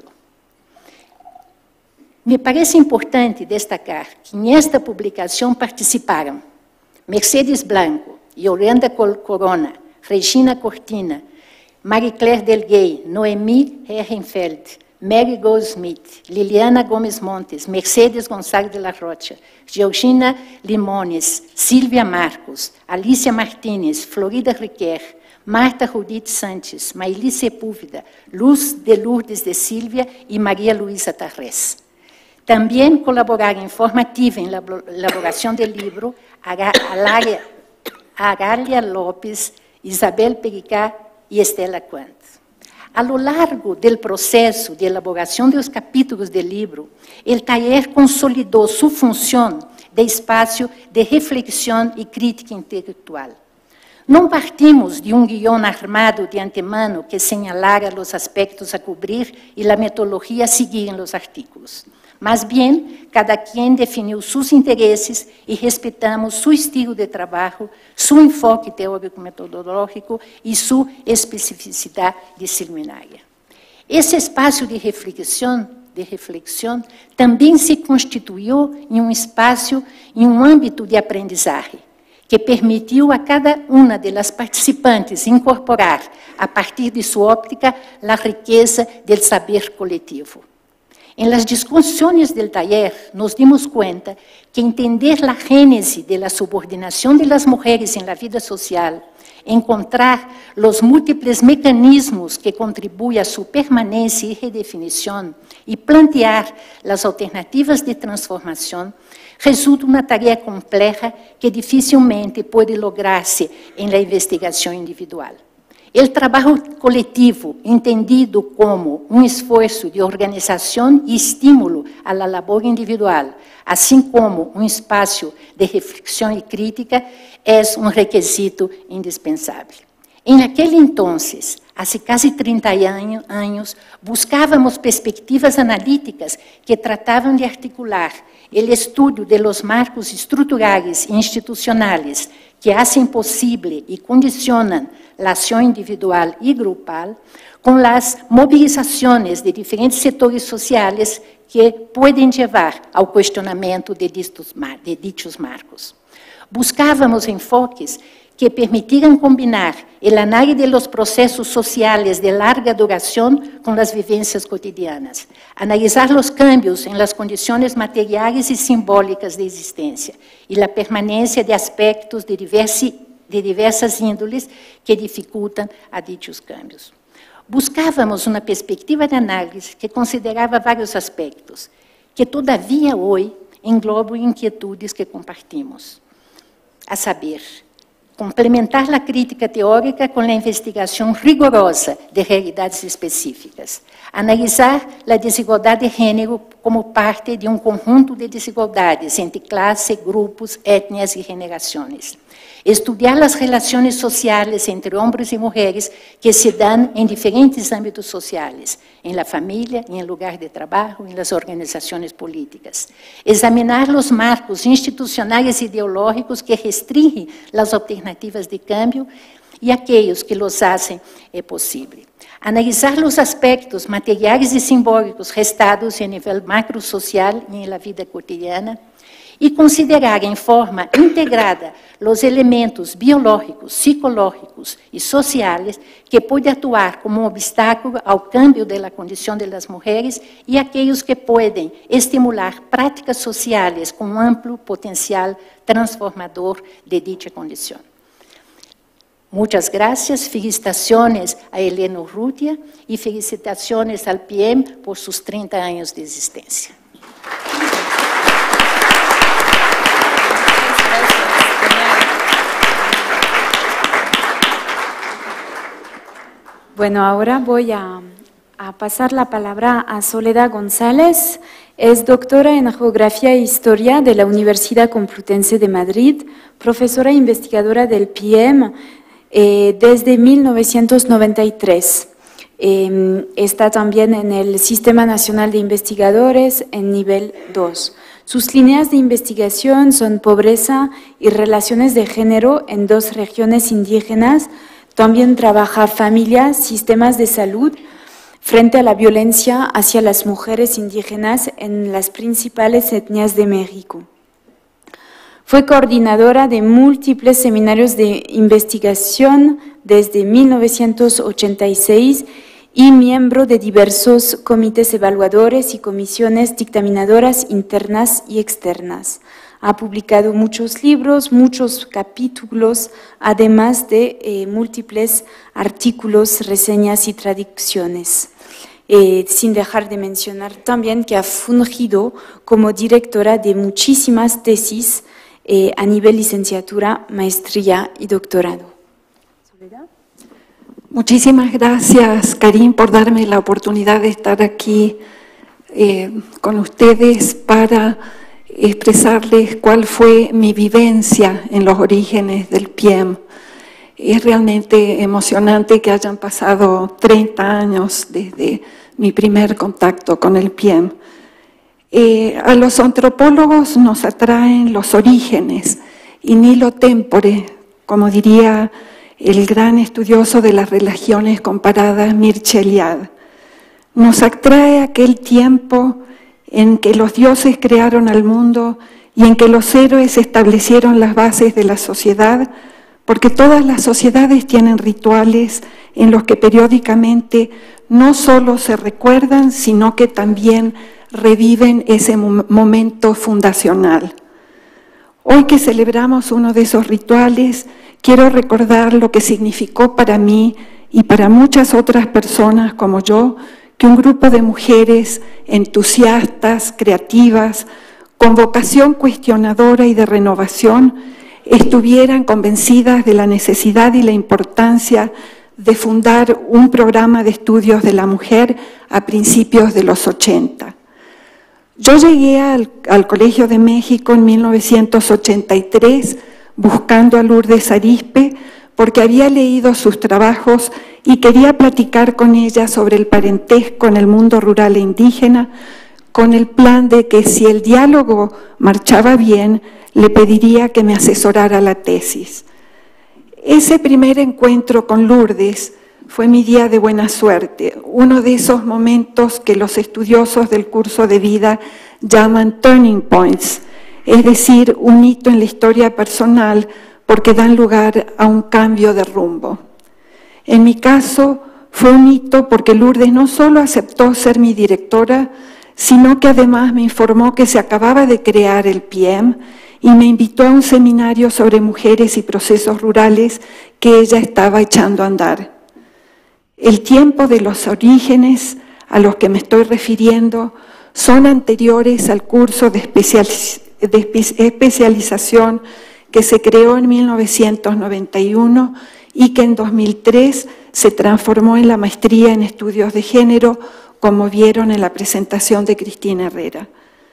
Me parece importante destacar que nesta publicação participaram Mercedes Blanco, Yolanda Corona, Regina Cortina, Marie-Claire Delguey, Noemi Herrenfeld, Mary Goldsmith, Liliana Gomes Montes, Mercedes Gonçalves de la Rocha, Georgina Limones, Silvia Marcos, Alicia Martínez, Florida Riquer, Marta Judith Santos, Maili Sepúlveda, Luz de Lourdes de Silvia e Maria Luísa Tarrés. Também colaboraram em forma ativa em elaboração do livro Arália Lopes, Isabel Pericá e Estela Quant. A lo largo do processo de elaboração dos capítulos do livro, o taller consolidou sua função de espaço de reflexão e crítica intelectual. Não partimos de um guião armado de antemano que señalara os aspectos a cobrir e a metodologia a seguir nos artículos. Mas bem, cada quem definiu seus interesses e respeitamos seu estilo de trabalho, seu enfoque teórico-metodológico e sua especificidade disciplinária. Esse espaço de reflexão, de reflexão também se constituiu em um espaço, em um âmbito de aprendizagem, que permitiu a cada uma das participantes incorporar, a partir de sua óptica, a riqueza do saber coletivo. En las discusiones del taller nos dimos cuenta que entender la génesis de la subordinación de las mujeres en la vida social, encontrar los múltiples mecanismos que contribuyen a su permanencia y redefinición y plantear las alternativas de transformación, resulta una tarea compleja que difícilmente puede lograrse en la investigación individual. O trabalho coletivo, entendido como um esforço de organização e estímulo à labor individual, assim como um espaço de reflexão e crítica, é um requisito indispensável. Em aquele entonces, há quase trinta anos, buscávamos perspectivas analíticas que tratavam de articular o estudo de los marcos estruturais e institucionais que hacen posible y condicionan la acción individual y grupal con las movilizaciones de diferentes sectores sociales que pueden llevar al cuestionamiento de dichos, de dichos marcos. Buscábamos enfoques que permitieran combinar el análisis de los procesos sociales de larga duración con las vivencias cotidianas, analizar los cambios en las condiciones materiales y simbólicas de existencia y la permanencia de aspectos de, diversi, de diversas índoles que dificultan a dichos cambios. Buscávamos una perspectiva de análisis que consideraba varios aspectos, que todavía hoy englobam inquietudes que compartimos, a saber, complementar a crítica teórica com a investigação rigorosa de realidades específicas. Analisar a desigualdade de gênero como parte de um conjunto de desigualdades entre classe, grupos, etnias e generações. Estudar as relações sociais entre homens e mulheres que se dão em diferentes âmbitos sociais, em la família, em lugar de trabalho, em las organizações políticas. Examinar os marcos institucionais e ideológicos que restringem as alternativas de cambio e aqueles que los hacen é possível. Analisar os aspectos materiais e simbólicos restados em nível macrosocial e em la vida cotidiana, e considerar em forma integrada os elementos biológicos, psicológicos e sociais que podem atuar como um obstáculo ao câmbio da condição das mulheres e aqueles que podem estimular práticas sociais com um amplo potencial transformador de dicha condição. Muchas gracias, felicitaciones a Elena Urrutia y felicitaciones al P I E M por sus trinta años de existencia. Bueno, ahora voy a, a pasar la palabra a Soledad González. Es doctora en Geografía e Historia de la Universidad Complutense de Madrid, profesora e investigadora del P I E M eh, desde mil novecientos noventa y tres. Eh, está también en el Sistema Nacional de Investigadores en nivel dos. Sus líneas de investigación son pobreza y relaciones de género en dos regiones indígenas. También trabaja familias, sistemas de salud, frente a la violencia hacia las mujeres indígenas en las principales etnias de México. Fue coordinadora de múltiples seminarios de investigación desde mil novecientos ochenta y seis y miembro de diversos comités evaluadores y comisiones dictaminadoras internas y externas. Ha publicado muchos libros, muchos capítulos, además de eh, múltiples artículos, reseñas y traducciones. Eh, sin dejar de mencionar también que ha fungido como directora de muchísimas tesis eh, a nivel licenciatura, maestría y doctorado. Muchísimas gracias, Karin, por darme la oportunidad de estar aquí eh, con ustedes para expresarles cuál fue mi vivencia en los orígenes del P I E M. Es realmente emocionante que hayan pasado treinta años desde mi primer contacto con el P I E M. Eh, a los antropólogos nos atraen los orígenes, in illo tempore, como diría el gran estudioso de las religiones comparadas Mircea Eliade. Nos atrae aquel tiempo en que los dioses crearon al mundo y en que los héroes establecieron las bases de la sociedad, porque todas las sociedades tienen rituales en los que periódicamente no solo se recuerdan, sino que también reviven ese momento fundacional. Hoy que celebramos uno de esos rituales, quiero recordar lo que significó para mí y para muchas otras personas como yo, que un grupo de mujeres entusiastas, creativas, con vocación cuestionadora y de renovación, estuvieran convencidas de la necesidad y la importancia de fundar un programa de estudios de la mujer a principios de los ochenta. Yo llegué al, al Colegio de México en mil novecientos ochenta y tres buscando a Lourdes Arizpe porque había leído sus trabajos y quería platicar con ella sobre el parentesco en el mundo rural e indígena, con el plan de que si el diálogo marchaba bien, le pediría que me asesorara la tesis. Ese primer encuentro con Lourdes fue mi día de buena suerte, uno de esos momentos que los estudiosos del curso de vida llaman turning points, es decir, un hito en la historia personal porque dan lugar a un cambio de rumbo. En mi caso fue un hito porque Lourdes no solo aceptó ser mi directora, sino que además me informó que se acababa de crear el P I E M y me invitó a un seminario sobre mujeres y procesos rurales que ella estaba echando a andar. El tiempo de los orígenes a los que me estoy refiriendo son anteriores al curso de, especial, de especialización que se creó en mil novecientos noventa y uno y que en dos mil tres se transformó en la maestría en estudios de género, como vieron en la presentación de Cristina Herrera.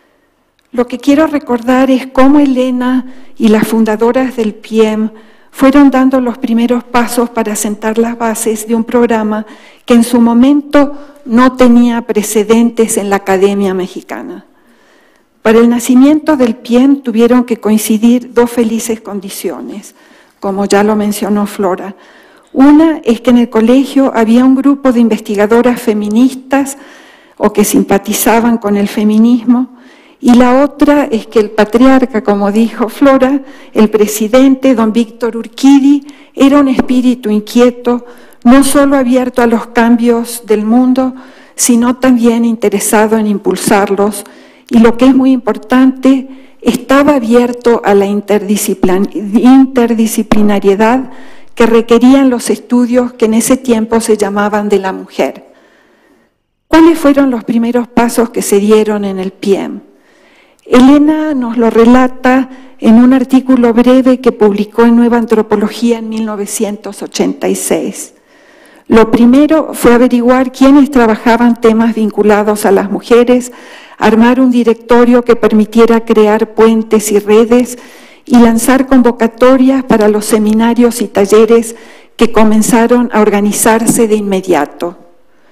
Lo que quiero recordar es cómo Elena y las fundadoras del P I E M fueron dando los primeros pasos para sentar las bases de un programa que en su momento no tenía precedentes en la academia mexicana. Para el nacimiento del P I E M tuvieron que coincidir dos felices condiciones, como ya lo mencionó Flora. Una es que en el colegio había un grupo de investigadoras feministas o que simpatizaban con el feminismo, y la otra es que el patriarca, como dijo Flora, el presidente, don Víctor Urquidi, era un espíritu inquieto, no solo abierto a los cambios del mundo, sino también interesado en impulsarlos, y lo que es muy importante, estaba abierto a la interdisciplinariedad que requerían los estudios que en ese tiempo se llamaban de la mujer. ¿Cuáles fueron los primeros pasos que se dieron en el P I E M? Elena nos lo relata en un artículo breve que publicó en Nueva Antropología en mil novecientos ochenta y seis. Lo primero fue averiguar quiénes trabajaban temas vinculados a las mujeres, armar un directorio que permitiera crear puentes y redes y lanzar convocatorias para los seminarios y talleres que comenzaron a organizarse de inmediato.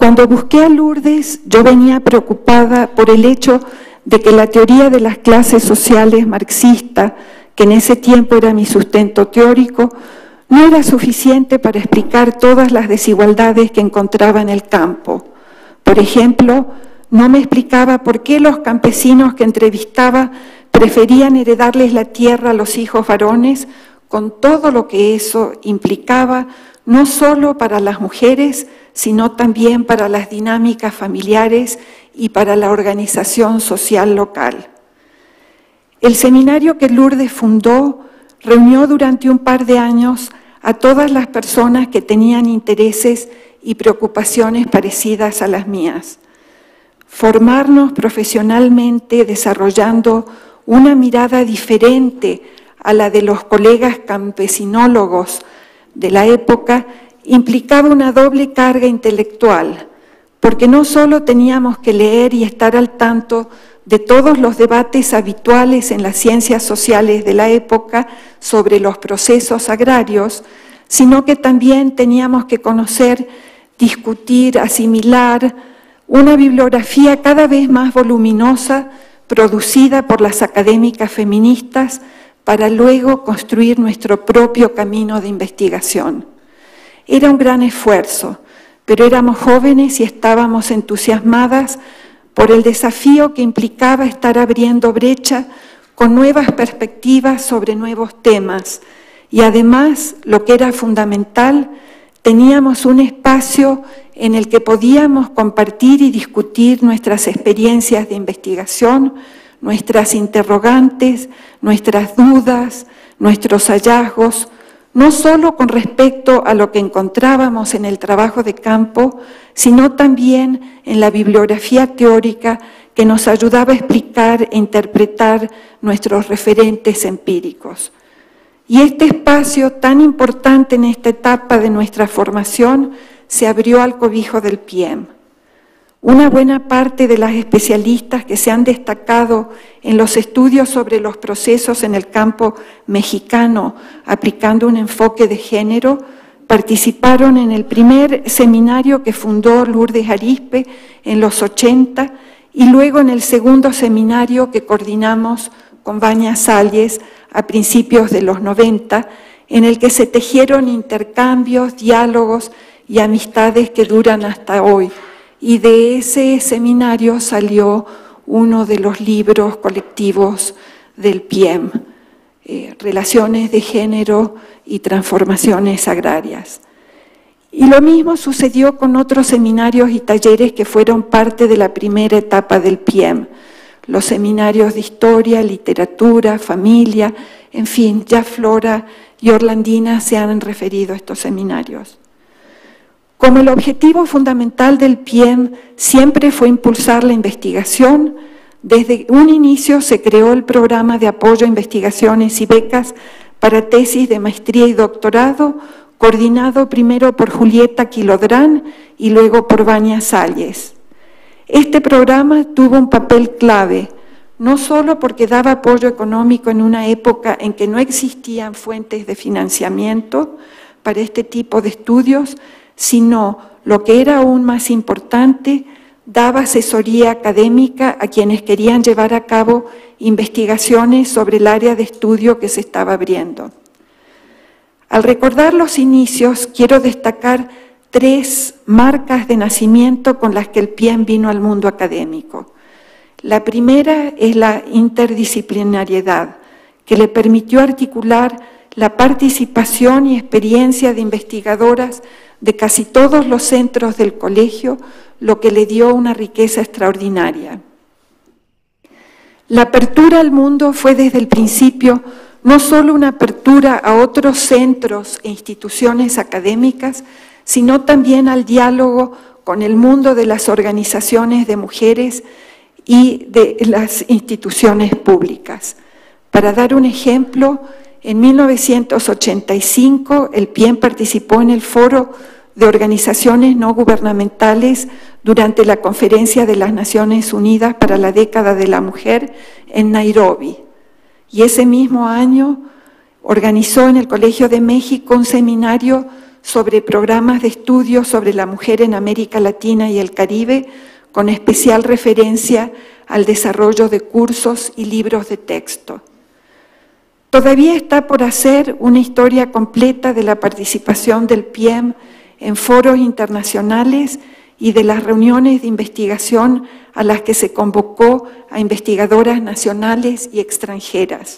Cuando busqué a Lourdes, yo venía preocupada por el hecho de que la teoría de las clases sociales marxista, que en ese tiempo era mi sustento teórico, no era suficiente para explicar todas las desigualdades que encontraba en el campo. Por ejemplo, no me explicaba por qué los campesinos que entrevistaba preferían heredarles la tierra a los hijos varones, con todo lo que eso implicaba, no solo para las mujeres, sino también para las dinámicas familiares y para la organización social local. El seminario que Lourdes fundó reunió durante un par de años a todas las personas que tenían intereses y preocupaciones parecidas a las mías. Formarnos profesionalmente desarrollando una mirada diferente a la de los colegas campesinólogos de la época implicaba una doble carga intelectual, porque no solo teníamos que leer y estar al tanto de todos los debates habituales en las ciencias sociales de la época sobre los procesos agrarios, sino que también teníamos que conocer, discutir, asimilar una bibliografía cada vez más voluminosa producida por las académicas feministas para luego construir nuestro propio camino de investigación. Era un gran esfuerzo, pero éramos jóvenes y estábamos entusiasmadas por el desafío que implicaba estar abriendo brecha con nuevas perspectivas sobre nuevos temas y además, lo que era fundamental, teníamos un espacio en el que podíamos compartir y discutir nuestras experiencias de investigación, nuestras interrogantes, nuestras dudas, nuestros hallazgos, no solo con respecto a lo que encontrábamos en el trabajo de campo, sino también en la bibliografía teórica que nos ayudaba a explicar e interpretar nuestros referentes empíricos. Y este espacio tan importante en esta etapa de nuestra formación se abrió al cobijo del P I E M. Una buena parte de las especialistas que se han destacado en los estudios sobre los procesos en el campo mexicano, aplicando un enfoque de género, participaron en el primer seminario que fundó Lourdes Arizpe en los ochenta y luego en el segundo seminario que coordinamos con Vania Salles a principios de los noventa, en el que se tejieron intercambios, diálogos y amistades que duran hasta hoy. Y de ese seminario salió uno de los libros colectivos del P I E M, eh, Relaciones de Género y Transformaciones Agrarias. Y lo mismo sucedió con otros seminarios y talleres que fueron parte de la primera etapa del P I E M, los seminarios de historia, literatura, familia, en fin, ya Flora y Orlandina se han referido a estos seminarios. Como el objetivo fundamental del P I E M siempre fue impulsar la investigación, desde un inicio se creó el programa de apoyo a investigaciones y becas para tesis de maestría y doctorado, coordinado primero por Julieta Quilodrán y luego por Vania Salles. Este programa tuvo un papel clave, no solo porque daba apoyo económico en una época en que no existían fuentes de financiamiento para este tipo de estudios, sino, lo que era aún más importante, daba asesoría académica a quienes querían llevar a cabo investigaciones sobre el área de estudio que se estaba abriendo. Al recordar los inicios, quiero destacar tres marcas de nacimiento con las que el P I E M vino al mundo académico. La primera es la interdisciplinariedad, que le permitió articular la participación y experiencia de investigadoras de casi todos los centros del colegio, lo que le dio una riqueza extraordinaria. La apertura al mundo fue desde el principio no solo una apertura a otros centros e instituciones académicas, sino también al diálogo con el mundo de las organizaciones de mujeres y de las instituciones públicas. Para dar un ejemplo, en mil novecientos ochenta y cinco el P I E M participó en el Foro de Organizaciones No Gubernamentales durante la Conferencia de las Naciones Unidas para la Década de la Mujer en Nairobi. Y ese mismo año organizó en el Colegio de México un seminario sobre programas de estudio sobre la mujer en América Latina y el Caribe, con especial referencia al desarrollo de cursos y libros de texto. Todavía está por hacer una historia completa de la participación del P I E M en foros internacionales y de las reuniones de investigación a las que se convocó a investigadoras nacionales y extranjeras.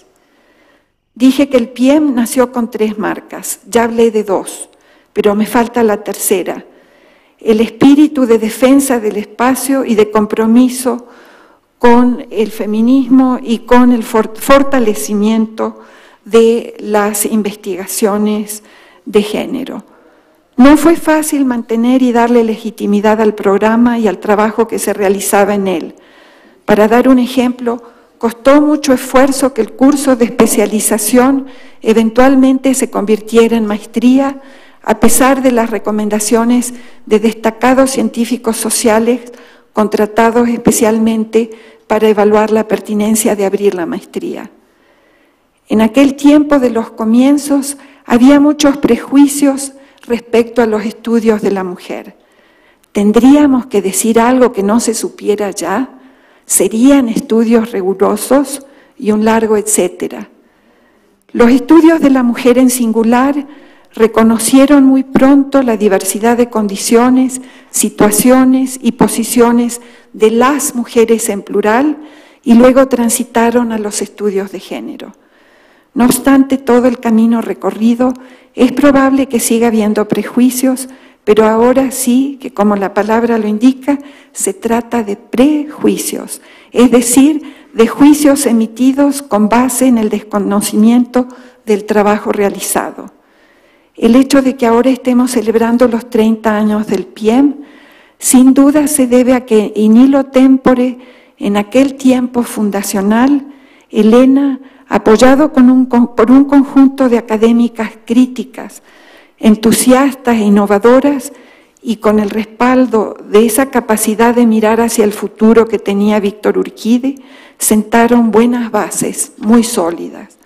Dije que el P I E M nació con tres marcas, ya hablé de dos, pero me falta la tercera: el espíritu de defensa del espacio y de compromiso con el feminismo y con el fortalecimiento de las investigaciones de género. No fue fácil mantener y darle legitimidad al programa y al trabajo que se realizaba en él. Para dar un ejemplo, costó mucho esfuerzo que el curso de especialización eventualmente se convirtiera en maestría, a pesar de las recomendaciones de destacados científicos sociales contratados especialmente para evaluar la pertinencia de abrir la maestría. En aquel tiempo de los comienzos había muchos prejuicios respecto a los estudios de la mujer. ¿Tendríamos que decir algo que no se supiera ya? ¿Serían estudios rigurosos? Y un largo etcétera. Los estudios de la mujer en singular reconocieron muy pronto la diversidad de condiciones, situaciones y posiciones de las mujeres en plural y luego transitaron a los estudios de género. No obstante todo el camino recorrido, es probable que siga habiendo prejuicios, pero ahora sí que, como la palabra lo indica, se trata de prejuicios, es decir, de juicios emitidos con base en el desconocimiento del trabajo realizado. El hecho de que ahora estemos celebrando los treinta años del P I E M, sin duda se debe a que in illo tempore, en aquel tiempo fundacional, Elena, apoyado con un, por un conjunto de académicas críticas, entusiastas e innovadoras, y con el respaldo de esa capacidad de mirar hacia el futuro que tenía Víctor Urquide, sentaron buenas bases muy sólidas.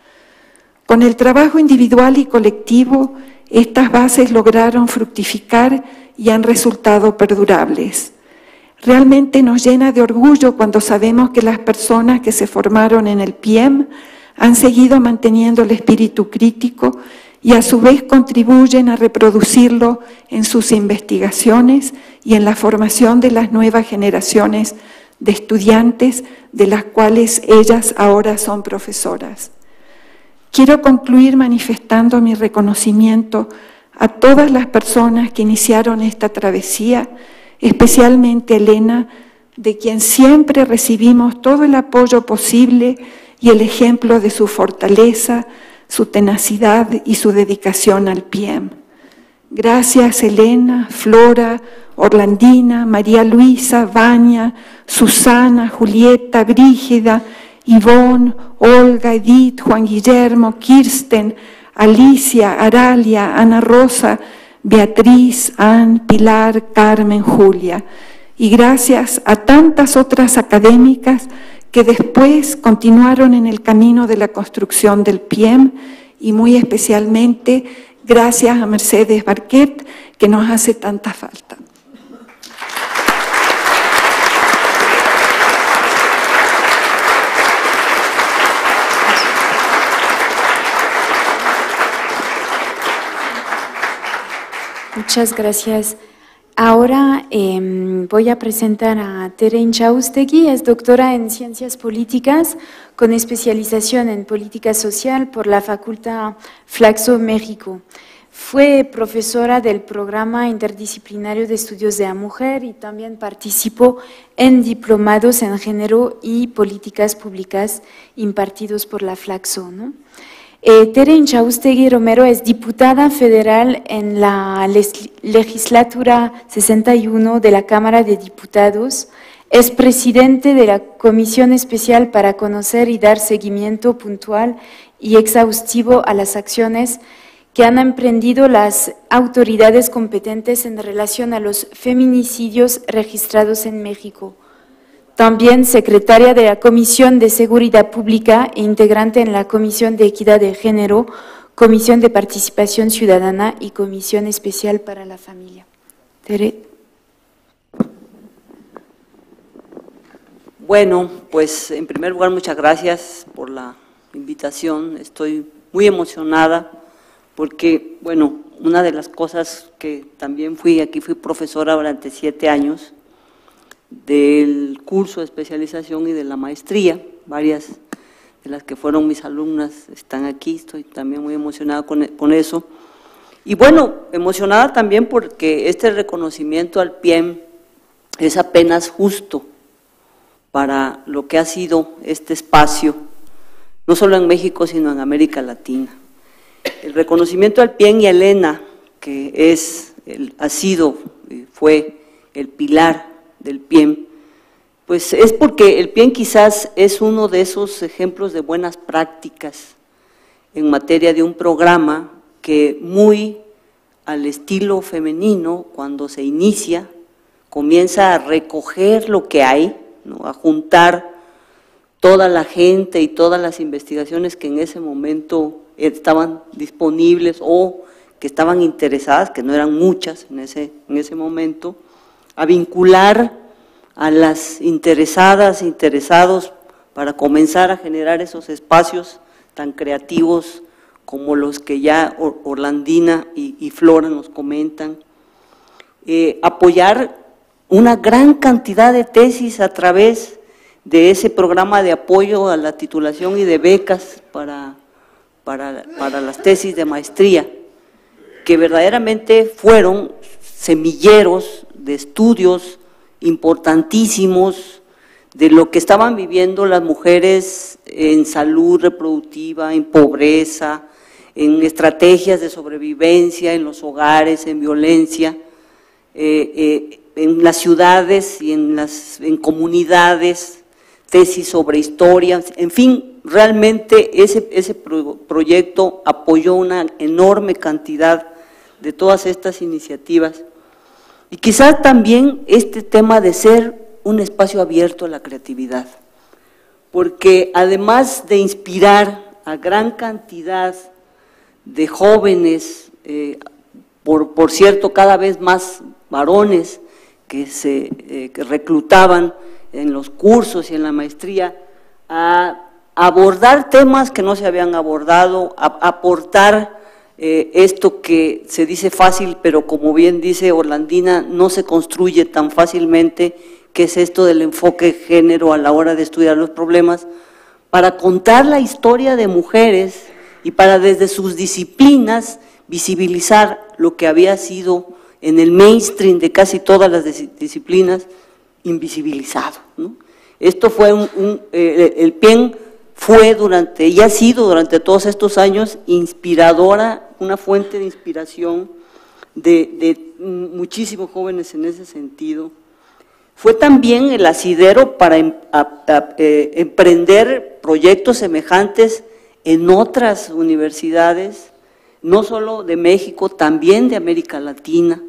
Con el trabajo individual y colectivo, estas bases lograron fructificar y han resultado perdurables. Realmente nos llena de orgullo cuando sabemos que las personas que se formaron en el P I E M han seguido manteniendo el espíritu crítico y a su vez contribuyen a reproducirlo en sus investigaciones y en la formación de las nuevas generaciones de estudiantes, de las cuales ellas ahora son profesoras. Quiero concluir manifestando mi reconocimiento a todas las personas que iniciaron esta travesía, especialmente a Elena, de quien siempre recibimos todo el apoyo posible y el ejemplo de su fortaleza, su tenacidad y su dedicación al P I E M. Gracias Elena, Flora, Orlandina, María Luisa, Vania, Susana, Julieta, Brígida, Ivonne, Olga, Edith, Juan Guillermo, Kirsten, Alicia, Aralia, Ana Rosa, Beatriz, Ann, Pilar, Carmen, Julia. Y gracias a tantas otras académicas que después continuaron en el camino de la construcción del P I E M, y muy especialmente gracias a Mercedes Barquet, que nos hace tanta falta. Muchas gracias. Ahora eh, voy a presentar a Tere Inchaustegui, es doctora en Ciencias Políticas con especialización en Política Social por la Facultad Flaxo México. Fue profesora del Programa Interdisciplinario de Estudios de la Mujer y también participó en diplomados en Género y Políticas Públicas impartidos por la Flaxo, ¿no? Eh, Tere Inchaustegui Romero es diputada federal en la legislatura sesenta y uno de la Cámara de Diputados, es presidente de la Comisión Especial para conocer y dar seguimiento puntual y exhaustivo a las acciones que han emprendido las autoridades competentes en relación a los feminicidios registrados en México. También secretaria de la Comisión de Seguridad Pública e integrante en la Comisión de Equidad de Género, Comisión de Participación Ciudadana y Comisión Especial para la Familia. Tere. Bueno, pues en primer lugar muchas gracias por la invitación. Estoy muy emocionada porque, bueno, una de las cosas que también fui, aquí fui profesora durante siete años del curso de especialización y de la maestría, varias de las que fueron mis alumnas están aquí, estoy también muy emocionada con, con eso. Y bueno, emocionada también porque este reconocimiento al P I E M es apenas justo para lo que ha sido este espacio, no solo en México, sino en América Latina. El reconocimiento al P I E M y a Elena, que es, el, ha sido, fue el pilar del P I E M, pues es porque el P I E M quizás es uno de esos ejemplos de buenas prácticas en materia de un programa que muy al estilo femenino, cuando se inicia, comienza a recoger lo que hay, ¿no?, a juntar toda la gente y todas las investigaciones que en ese momento estaban disponibles o que estaban interesadas, que no eran muchas en ese, en ese momento, a vincular a las interesadas, interesados, para comenzar a generar esos espacios tan creativos como los que ya Orlandina y, y Flora nos comentan, eh, apoyar una gran cantidad de tesis a través de ese programa de apoyo a la titulación y de becas para, para, para las tesis de maestría, que verdaderamente fueron semilleros de estudios importantísimos de lo que estaban viviendo las mujeres en salud reproductiva, en pobreza, en estrategias de sobrevivencia, en los hogares, en violencia, eh, eh, en las ciudades y en las en comunidades, tesis sobre historia, en fin, realmente ese, ese pro, proyecto apoyó una enorme cantidad de todas estas iniciativas. Y quizás también este tema de ser un espacio abierto a la creatividad, porque además de inspirar a gran cantidad de jóvenes, eh, por, por cierto, cada vez más varones que se eh, que reclutaban en los cursos y en la maestría, a abordar temas que no se habían abordado, a, a aportar Eh, esto que se dice fácil, pero como bien dice Orlandina, no se construye tan fácilmente, que es esto del enfoque de género a la hora de estudiar los problemas, para contar la historia de mujeres y para desde sus disciplinas visibilizar lo que había sido en el mainstream de casi todas las disciplinas invisibilizado, ¿no? Esto fue un, un eh, el P I E M fue durante, y ha sido durante todos estos años inspiradora, una fuente de inspiración de, de muchísimos jóvenes en ese sentido. Fue también el asidero para em, a, a, eh, emprender proyectos semejantes en otras universidades, no solo de México, también de América Latina.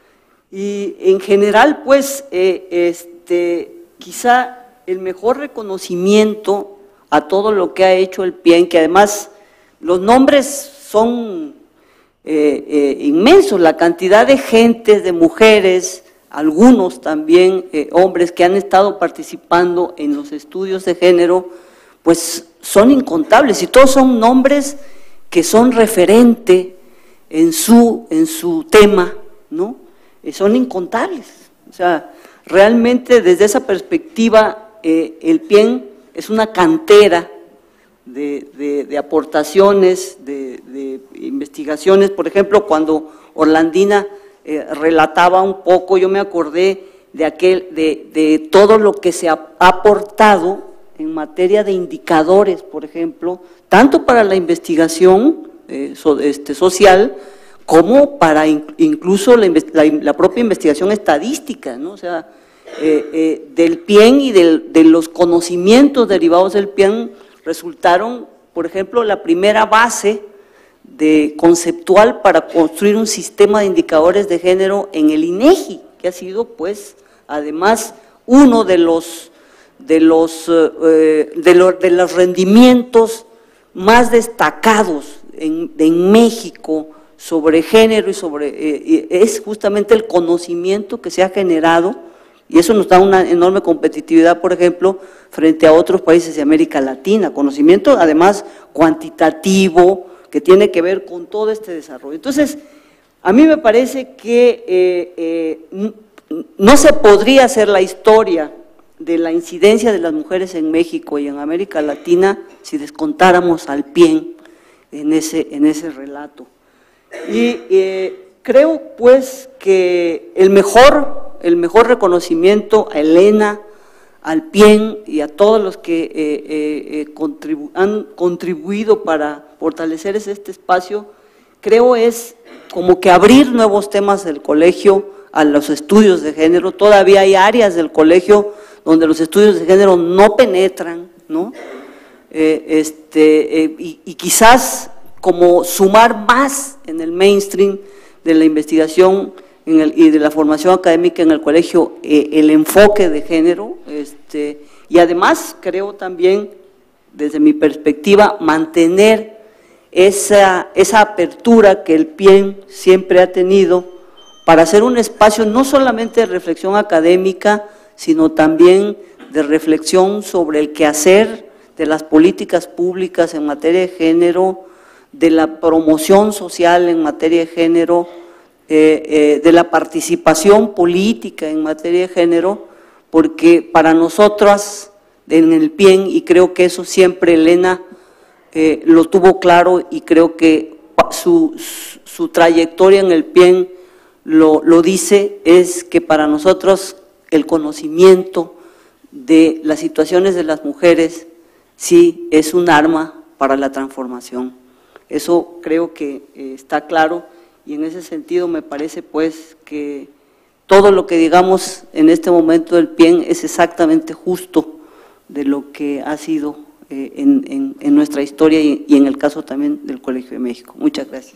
Y en general, pues, eh, este, quizá el mejor reconocimiento a todo lo que ha hecho el P I E M, que además los nombres son eh, eh, inmensos, la cantidad de gente, de mujeres, algunos también eh, hombres que han estado participando en los estudios de género, pues son incontables y todos son nombres que son referente en su, en su tema, ¿no? Eh, son incontables, o sea, realmente desde esa perspectiva eh, el P I E M es una cantera de, de, de aportaciones, de, de investigaciones. Por ejemplo, cuando Orlandina eh, relataba un poco, yo me acordé de, aquel, de, de todo lo que se ha aportado en materia de indicadores, por ejemplo, tanto para la investigación eh, so, este, social, como para in, incluso la, la, la propia investigación estadística, ¿no? O sea, Eh, eh, del P I E M y del, de los conocimientos derivados del P I E M resultaron, por ejemplo, la primera base de, conceptual para construir un sistema de indicadores de género en el INEGI, que ha sido, pues, además, uno de los, de los, eh, de los, de los rendimientos más destacados en, en México sobre género y sobre, eh, es justamente el conocimiento que se ha generado, y eso nos da una enorme competitividad, por ejemplo, frente a otros países de América Latina, conocimiento además cuantitativo, que tiene que ver con todo este desarrollo. Entonces, a mí me parece que eh, eh, no se podría hacer la historia de la incidencia de las mujeres en México y en América Latina si descontáramos al P I E N en ese, en ese relato. Y eh, creo pues que el mejor, el mejor reconocimiento a Elena, al P I E N y a todos los que eh, eh, contribu han contribuido para fortalecer este espacio, creo es como que abrir nuevos temas del colegio a los estudios de género. Todavía hay áreas del colegio donde los estudios de género no penetran, ¿no? Eh, este, eh, y, y quizás como sumar más en el mainstream de la investigación en el, y de la formación académica en el colegio eh, el enfoque de género, este, y además creo también, desde mi perspectiva, mantener esa, esa apertura que el P I E N siempre ha tenido para hacer un espacio no solamente de reflexión académica, sino también de reflexión sobre el quehacer de las políticas públicas en materia de género, de la promoción social en materia de género, eh, eh, de la participación política en materia de género, porque para nosotras en el P I E N, y creo que eso siempre Elena eh, lo tuvo claro, y creo que su, su, su trayectoria en el P I E N lo, lo dice, es que para nosotros el conocimiento de las situaciones de las mujeres sí es un arma para la transformación. Eso creo que eh, está claro, y en ese sentido me parece pues que todo lo que digamos en este momento del P I E N es exactamente justo de lo que ha sido eh, en, en, en nuestra historia y, y en el caso también del Colegio de México. Muchas gracias.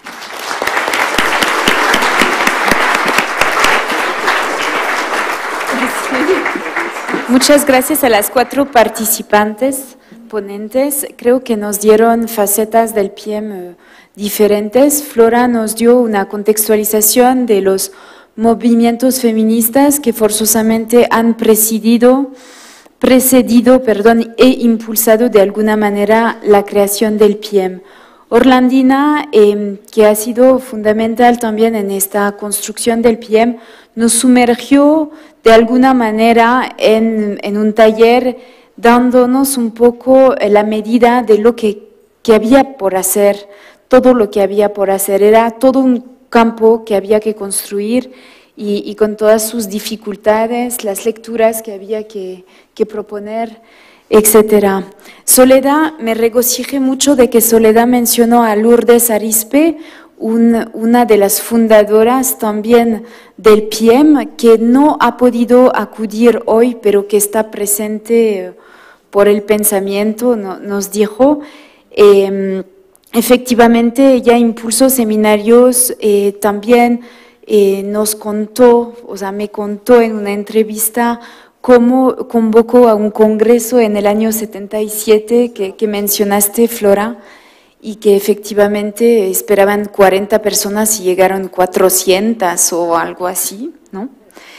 Muchas gracias a las cuatro participantes, ponentes. Creo que nos dieron facetas del P I E M diferentes. Flora nos dio una contextualización de los movimientos feministas que forzosamente han presidido, precedido perdón, e impulsado de alguna manera la creación del P I E M. Orlandina, eh, que ha sido fundamental también en esta construcción del P I E M, nos sumergió de alguna manera en, en un taller dándonos un poco la medida de lo que, que había por hacer, todo lo que había por hacer. Era todo un campo que había que construir y, y con todas sus dificultades, las lecturas que había que, que proponer, etcétera. Soledad, me regocijé mucho de que Soledad mencionó a Lourdes Arizpe, un, una de las fundadoras también del P I E M, que no ha podido acudir hoy, pero que está presente por el pensamiento, no, nos dijo. Eh, efectivamente, ella impulsó seminarios, eh, también eh, nos contó, o sea, me contó en una entrevista cómo convocó a un congreso en el año setenta y siete que, que mencionaste, Flora, y que efectivamente esperaban cuarenta personas y llegaron cuatrocientas o algo así, ¿no?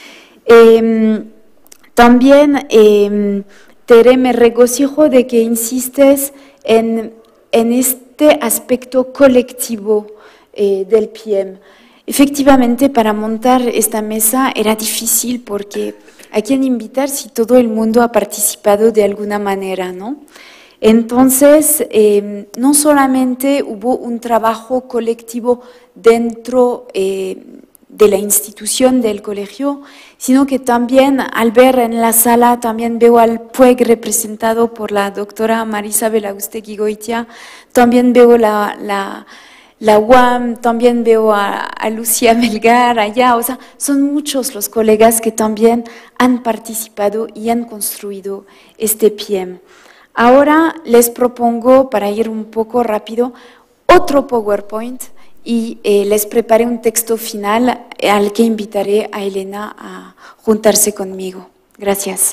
Eh, también, eh, Tere, me regocijo de que insistes en, en este aspecto colectivo eh, del P I E M. Efectivamente, para montar esta mesa era difícil porque ¿a quién invitar si todo el mundo ha participado de alguna manera, no? Entonces, eh, no solamente hubo un trabajo colectivo dentro eh, de la institución del colegio, sino que también al ver en la sala, también veo al P U E G representado por la doctora Marisa Belaustegui-Goitia, también veo la, la, la U A M, también veo a, a Lucía Melgar allá, o sea, son muchos los colegas que también han participado y han construido este P I E M. Ahora les propongo, para ir un poco rápido, otro PowerPoint y eh, les preparé un texto final al que invitaré a Elena a juntarse conmigo. Gracias.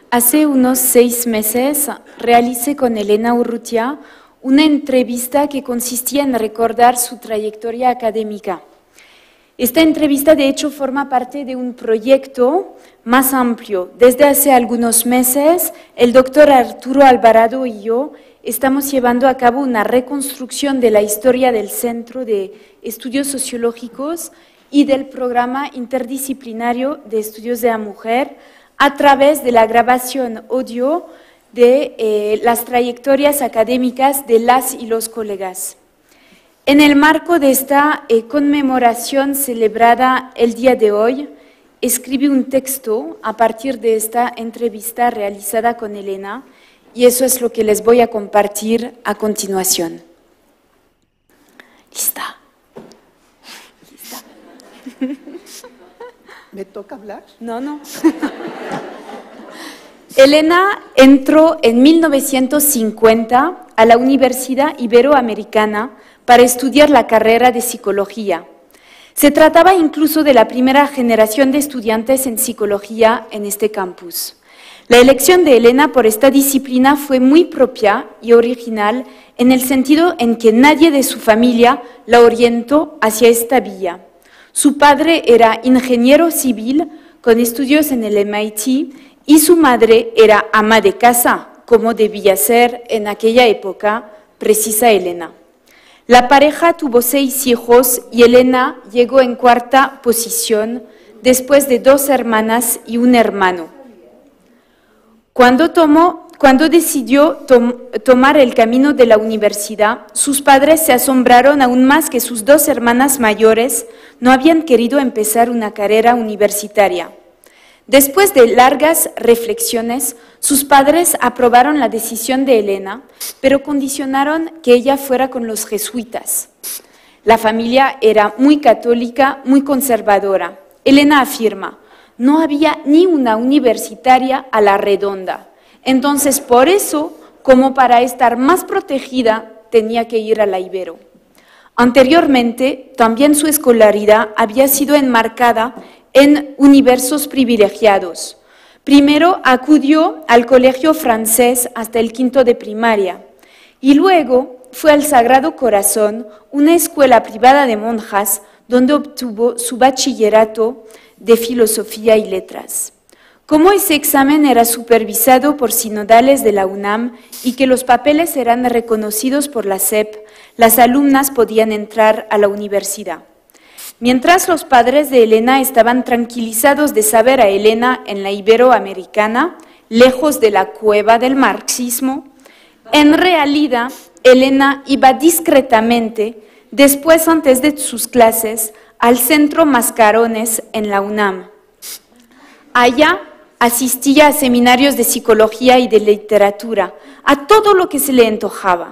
Hace unos seis meses realicé con Elena Urrutia una entrevista que consistía en recordar su trayectoria académica. Esta entrevista, de hecho, forma parte de un proyecto más amplio. Desde hace algunos meses, el doctor Arturo Alvarado y yo estamos llevando a cabo una reconstrucción de la historia del Centro de Estudios Sociológicos y del Programa Interdisciplinario de Estudios de la Mujer a través de la grabación audio de eh, las trayectorias académicas de las y los colegas. En el marco de esta eh, conmemoración celebrada el día de hoy, escribí un texto a partir de esta entrevista realizada con Elena, y eso es lo que les voy a compartir a continuación. ¿Lista? ¿Lista? ¿Me toca hablar? No, no. Elena entró en mil novecientos cincuenta a la Universidad Iberoamericana para estudiar la carrera de psicología. Se trataba incluso de la primera generación de estudiantes en psicología en este campus. La elección de Elena por esta disciplina fue muy propia y original en el sentido en que nadie de su familia la orientó hacia esta vía. Su padre era ingeniero civil con estudios en el M I T y su madre era ama de casa, como debía ser en aquella época, precisa Elena. La pareja tuvo seis hijos y Elena llegó en cuarta posición después de dos hermanas y un hermano. Cuando, tomó, cuando decidió tom, tomar el camino de la universidad, sus padres se asombraron aún más que sus dos hermanas mayores no habían querido empezar una carrera universitaria. Después de largas reflexiones, sus padres aprobaron la decisión de Elena, pero condicionaron que ella fuera con los jesuitas. La familia era muy católica, muy conservadora. Elena afirma, no había ni una universitaria a la redonda. Entonces, por eso, como para estar más protegida, tenía que ir a la Ibero. Anteriormente, también su escolaridad había sido enmarcada en universos privilegiados. Primero acudió al colegio francés hasta el quinto de primaria y luego fue al Sagrado Corazón, una escuela privada de monjas donde obtuvo su bachillerato de filosofía y letras. Como ese examen era supervisado por sinodales de la UNAM y que los papeles eran reconocidos por la S E P, las alumnas podían entrar a la universidad. Mientras los padres de Elena estaban tranquilizados de saber a Elena en la Iberoamericana, lejos de la cueva del marxismo, en realidad Elena iba discretamente, después antes de sus clases, al Centro Mascarones en la UNAM. Allá asistía a seminarios de psicología y de literatura, a todo lo que se le antojaba.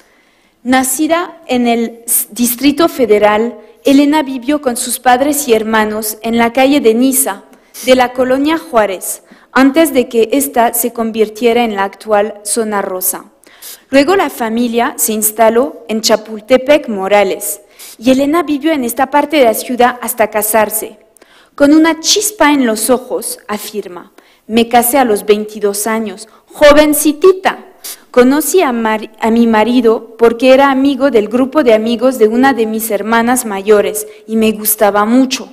Nacida en el Distrito Federal, Elena vivió con sus padres y hermanos en la calle de Niza, de la colonia Juárez, antes de que ésta se convirtiera en la actual Zona Rosa. Luego la familia se instaló en Chapultepec, Morales, y Elena vivió en esta parte de la ciudad hasta casarse. Con una chispa en los ojos, afirma, me casé a los veintidós años, jovencitita. Conocí a, Mar a mi marido porque era amigo del grupo de amigos de una de mis hermanas mayores y me gustaba mucho.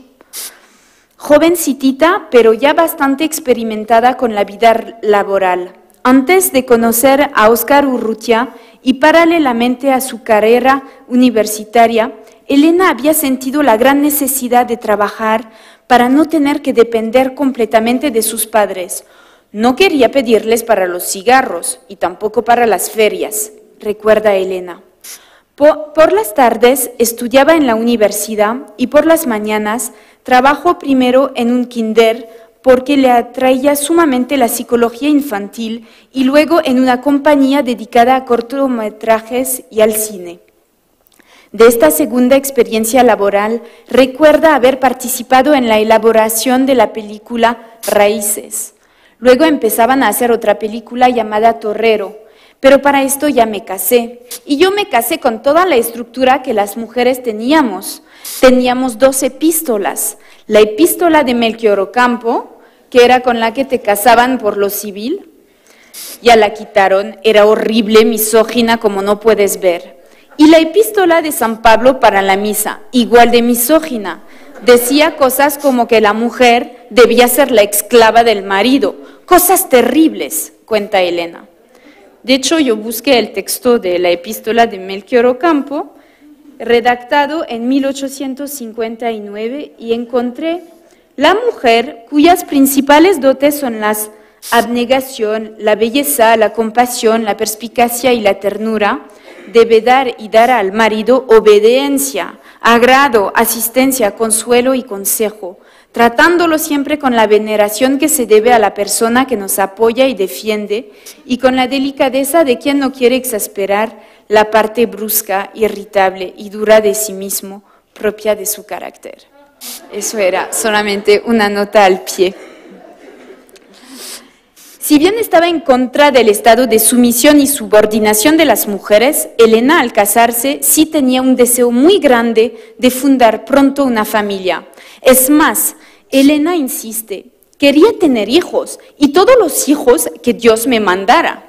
Jovencitita, pero ya bastante experimentada con la vida laboral. Antes de conocer a Óscar Urrutia y paralelamente a su carrera universitaria, Elena había sentido la gran necesidad de trabajar para no tener que depender completamente de sus padres. No quería pedirles para los cigarros y tampoco para las ferias, recuerda Elena. Por, por las tardes estudiaba en la universidad y por las mañanas trabajó primero en un kinder porque le atraía sumamente la psicología infantil y luego en una compañía dedicada a cortometrajes y al cine. De esta segunda experiencia laboral, recuerda haber participado en la elaboración de la película Raíces. Luego empezaban a hacer otra película llamada Torrero, pero para esto ya me casé. Y yo me casé con toda la estructura que las mujeres teníamos. Teníamos dos epístolas, la epístola de Melchor Ocampo, que era con la que te casaban por lo civil. Ya la quitaron, era horrible, misógina como no puedes ver. Y la epístola de San Pablo para la misa, igual de misógina, decía cosas como que la mujer debía ser la esclava del marido, cosas terribles, cuenta Elena. De hecho, yo busqué el texto de la epístola de Melchior Ocampo, redactado en mil ochocientos cincuenta y nueve, y encontré: la mujer, cuyas principales dotes son las abnegación, la belleza, la compasión, la perspicacia y la ternura, debe dar y dar al marido obediencia, agrado, asistencia, consuelo y consejo, tratándolo siempre con la veneración que se debe a la persona que nos apoya y defiende, y con la delicadeza de quien no quiere exasperar la parte brusca, irritable y dura de sí mismo, propia de su carácter. Eso era solamente una nota al pie. Si bien estaba en contra del estado de sumisión y subordinación de las mujeres, Elena, al casarse, sí tenía un deseo muy grande de fundar pronto una familia. Es más, Elena insiste, quería tener hijos, y todos los hijos que Dios me mandara.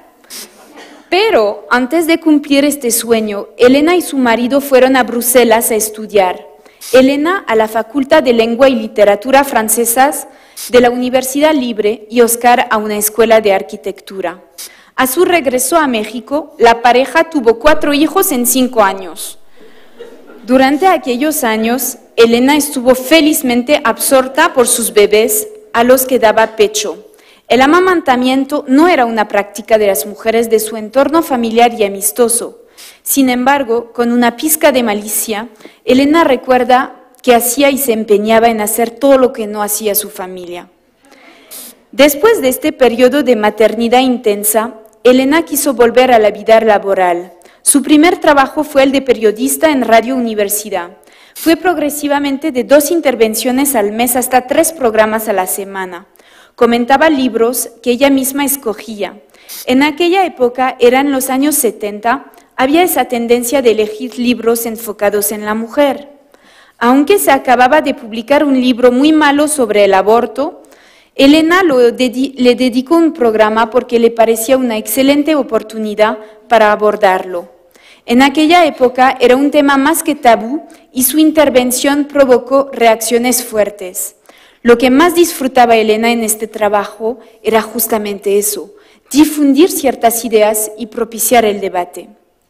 Pero antes de cumplir este sueño, Elena y su marido fueron a Bruselas a estudiar. Elena a la Facultad de Lengua y Literatura Francesas de la Universidad Libre y Oscar a una escuela de arquitectura. A su regreso a México, la pareja tuvo cuatro hijos en cinco años. Durante aquellos años, Elena estuvo felizmente absorta por sus bebés a los que daba pecho. El amamantamiento no era una práctica de las mujeres de su entorno familiar y amistoso. Sin embargo, con una pizca de malicia, Elena recuerda que hacía y se empeñaba en hacer todo lo que no hacía su familia. Después de este periodo de maternidad intensa, Elena quiso volver a la vida laboral. Su primer trabajo fue el de periodista en Radio Universidad. Fue progresivamente de dos intervenciones al mes hasta tres programas a la semana. Comentaba libros que ella misma escogía. En aquella época, eran los años setenta, había esa tendencia de elegir libros enfocados en la mujer. Aunque se acababa de publicar un libro muy malo sobre el aborto, Elena lo dedi- le dedicó un programa porque le parecía una excelente oportunidad para abordarlo. En aquella época era un tema más que tabú y su intervención provocó reacciones fuertes. Lo que más disfrutaba Elena en este trabajo era justamente eso, difundir ciertas ideas y propiciar el debate.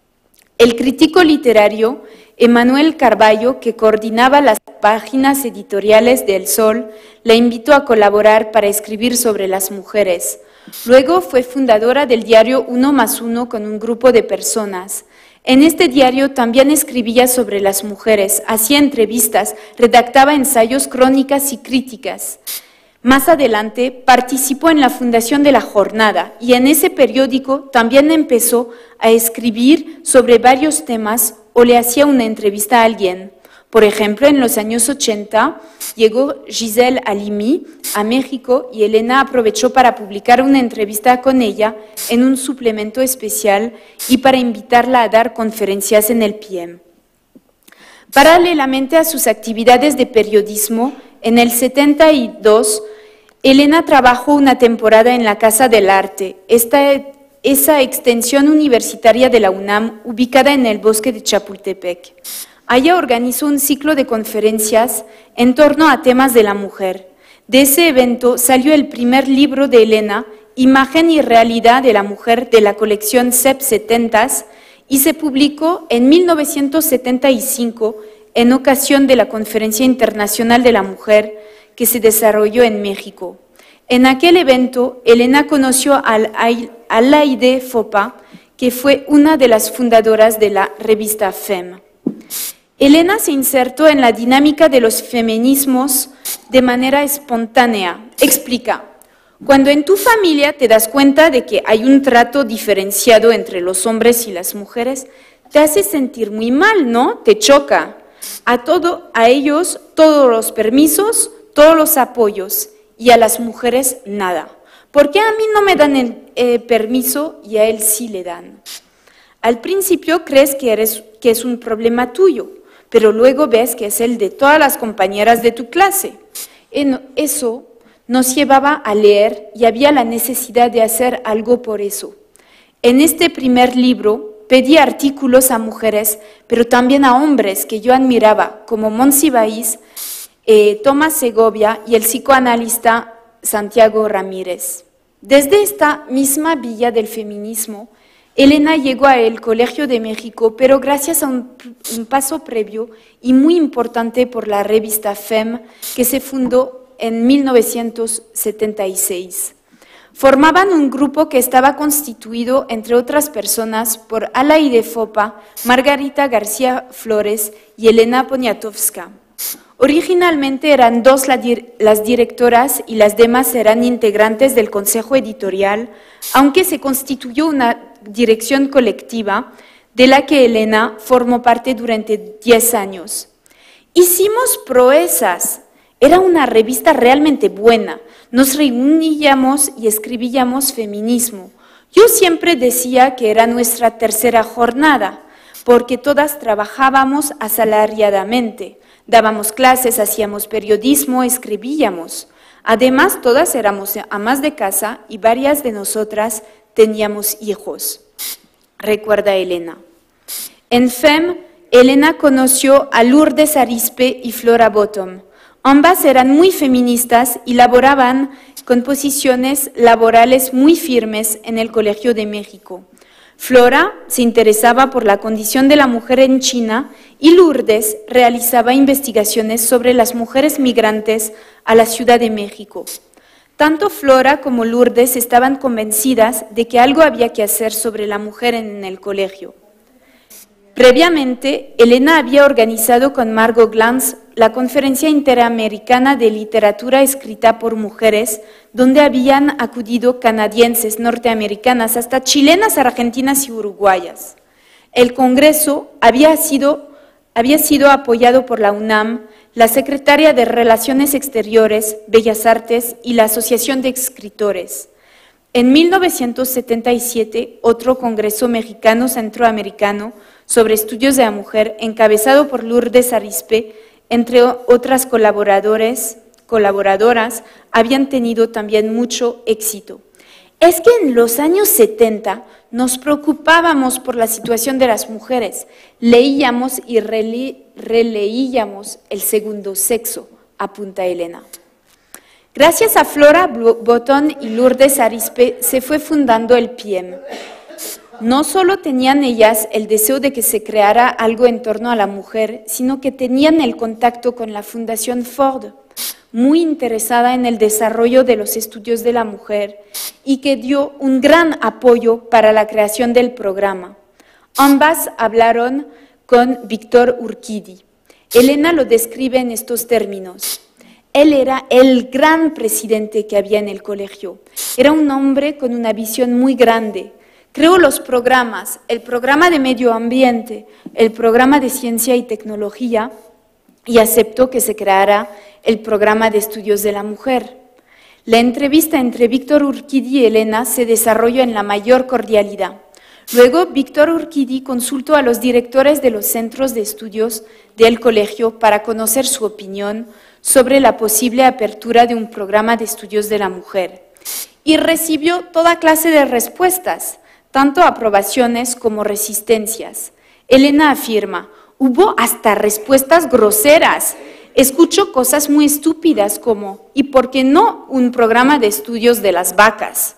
El crítico literario Emanuel Carballo, que coordinaba las páginas editoriales de El Sol, la invitó a colaborar para escribir sobre las mujeres. Luego fue fundadora del diario Uno más Uno con un grupo de personas. En este diario también escribía sobre las mujeres, hacía entrevistas, redactaba ensayos, crónicas y críticas. Más adelante participó en la fundación de La Jornada y en ese periódico también empezó a escribir sobre varios temas o le hacía una entrevista a alguien. Por ejemplo, en los años ochenta llegó Giselle Halimi a México y Elena aprovechó para publicar una entrevista con ella en un suplemento especial y para invitarla a dar conferencias en el P I E M. Paralelamente a sus actividades de periodismo, en el setenta y dos, Elena trabajó una temporada en la Casa del Arte, esta, esa extensión universitaria de la UNAM ubicada en el bosque de Chapultepec. Allá organizó un ciclo de conferencias en torno a temas de la mujer. De ese evento salió el primer libro de Elena, Imagen y Realidad de la Mujer, de la colección C E P setentas, y se publicó en mil novecientos setenta y cinco en ocasión de la Conferencia Internacional de la Mujer que se desarrolló en México. En aquel evento, Elena conoció al Alaide Fopa, que fue una de las fundadoras de la revista Femme. Elena se insertó en la dinámica de los feminismos de manera espontánea. Explica, cuando en tu familia te das cuenta de que hay un trato diferenciado entre los hombres y las mujeres, te hace sentir muy mal, ¿no? Te choca. A, todo, a ellos todos los permisos, todos los apoyos, y a las mujeres nada. ¿Por qué a mí no me dan el eh, permiso y a él sí le dan? Al principio crees que, eres, que es un problema tuyo, pero luego ves que es el de todas las compañeras de tu clase. En eso Nos llevaba a leer y había la necesidad de hacer algo por eso. En este primer libro pedí artículos a mujeres, pero también a hombres que yo admiraba, como Monsiváis, eh, Tomás Segovia y el psicoanalista Santiago Ramírez. Desde esta misma villa del feminismo, Elena llegó al Colegio de México, pero gracias a un, un paso previo y muy importante por la revista FEM, que se fundó en mil novecientos setenta y seis. Formaban un grupo que estaba constituido, entre otras personas, por Alaide Fopa, Margarita García Flores y Elena Poniatowska. Originalmente eran dos las directoras y las demás eran integrantes del consejo editorial, aunque se constituyó una dirección colectiva de la que Elena formó parte durante diez años. Hicimos proezas. Era una revista realmente buena. Nos reuníamos y escribíamos feminismo. Yo siempre decía que era nuestra tercera jornada, porque todas trabajábamos asalariadamente. Dábamos clases, hacíamos periodismo, escribíamos. Además, todas éramos amas de casa y varias de nosotras teníamos hijos. Recuerda Elena. En FEM, Elena conoció a Lourdes Arizpe y Flora Bottom. Ambas eran muy feministas y laboraban con posiciones laborales muy firmes en el Colegio de México. Flora se interesaba por la condición de la mujer en China y Lourdes realizaba investigaciones sobre las mujeres migrantes a la Ciudad de México. Tanto Flora como Lourdes estaban convencidas de que algo había que hacer sobre la mujer en el colegio. Previamente, Elena había organizado con Margot Glantz la Conferencia Interamericana de Literatura Escrita por Mujeres, donde habían acudido canadienses, norteamericanas, hasta chilenas, argentinas y uruguayas. El Congreso había sido, había sido apoyado por la UNAM, la Secretaría de Relaciones Exteriores, Bellas Artes y la Asociación de Escritores. En mil novecientos setenta y siete, otro Congreso Mexicano Centroamericano sobre Estudios de la Mujer, encabezado por Lourdes Arizpe, entre otras colaboradores, colaboradoras, habían tenido también mucho éxito. Es que en los años setenta nos preocupábamos por la situación de las mujeres, leíamos y rele, releíamos El segundo sexo, apunta Elena. Gracias a Flora Bottom y Lourdes Arizpe se fue fundando el P I E M. No solo tenían ellas el deseo de que se creara algo en torno a la mujer, sino que tenían el contacto con la Fundación Ford, muy interesada en el desarrollo de los estudios de la mujer y que dio un gran apoyo para la creación del programa. Ambas hablaron con Víctor Urquidi. Elena lo describe en estos términos. Él era el gran presidente que había en el colegio. Era un hombre con una visión muy grande. Creó los programas, el programa de medio ambiente, el programa de ciencia y tecnología, y aceptó que se creara el programa de estudios de la mujer. La entrevista entre Víctor Urquidi y Elena se desarrolló en la mayor cordialidad. Luego, Víctor Urquidi consultó a los directores de los centros de estudios del colegio para conocer su opinión sobre la posible apertura de un programa de estudios de la mujer. Y recibió toda clase de respuestas, tanto aprobaciones como resistencias. Elena afirma, hubo hasta respuestas groseras. Escucho cosas muy estúpidas como, ¿y por qué no un programa de estudios de las vacas?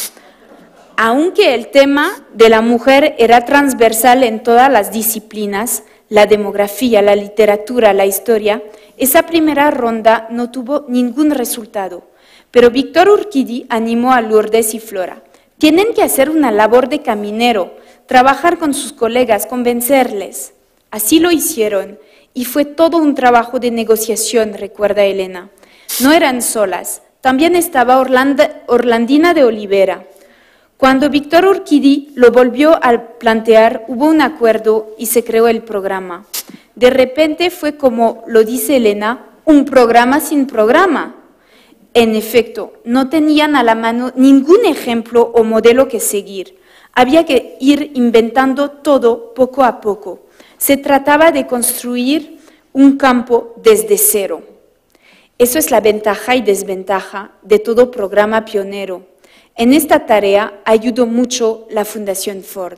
Aunque el tema de la mujer era transversal en todas las disciplinas, la demografía, la literatura, la historia, esa primera ronda no tuvo ningún resultado. Pero Víctor Urquidi animó a Lourdes y Flora. Tienen que hacer una labor de caminero, trabajar con sus colegas, convencerles. Así lo hicieron, y fue todo un trabajo de negociación, recuerda Elena. No eran solas, también estaba Orlanda, Orlandina de Olivera. Cuando Víctor Urquidi lo volvió a plantear, hubo un acuerdo y se creó el programa. De repente fue como lo dice Elena, un programa sin programa. En efecto, no tenían a la mano ningún ejemplo o modelo que seguir. Había que ir inventando todo poco a poco. Se trataba de construir un campo desde cero. Eso es la ventaja y desventaja de todo programa pionero. En esta tarea ayudó mucho la Fundación Ford.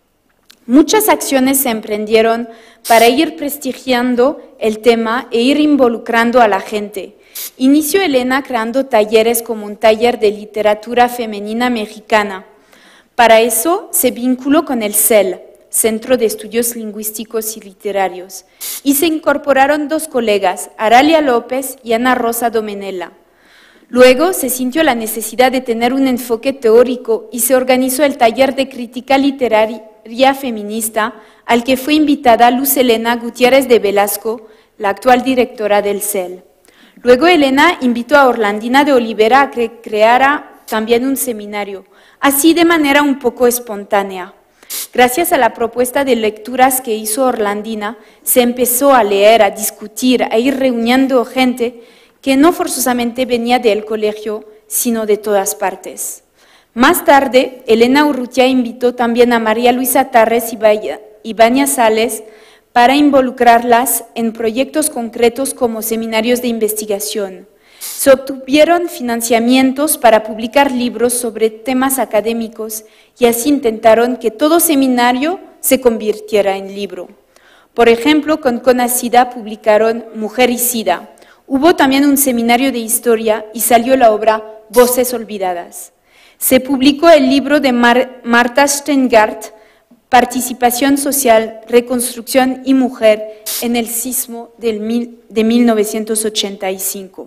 Muchas acciones se emprendieron para ir prestigiando el tema e ir involucrando a la gente. Inició Elena creando talleres como un taller de literatura femenina mexicana. Para eso se vinculó con el C E L, Centro de Estudios Lingüísticos y Literarios, y se incorporaron dos colegas, Aralia López y Ana Rosa Domenella. Luego se sintió la necesidad de tener un enfoque teórico y se organizó el taller de crítica literaria feminista al que fue invitada Luz Elena Gutiérrez de Velasco, la actual directora del C E L. Luego Elena invitó a Orlandina de Olivera a que creara también un seminario, así de manera un poco espontánea. Gracias a la propuesta de lecturas que hizo Orlandina, se empezó a leer, a discutir, a ir reuniendo gente que no forzosamente venía del colegio, sino de todas partes. Más tarde, Elena Urrutia invitó también a María Luisa Tarres y Vania Sales para involucrarlas en proyectos concretos como seminarios de investigación. Se obtuvieron financiamientos para publicar libros sobre temas académicos y así intentaron que todo seminario se convirtiera en libro. Por ejemplo, con Conacida publicaron Mujer y Sida. Hubo también un seminario de historia y salió la obra Voces Olvidadas. Se publicó el libro de Mar Marta Steingart, Participación Social, Reconstrucción y Mujer en el Sismo del mil, de mil novecientos ochenta y cinco.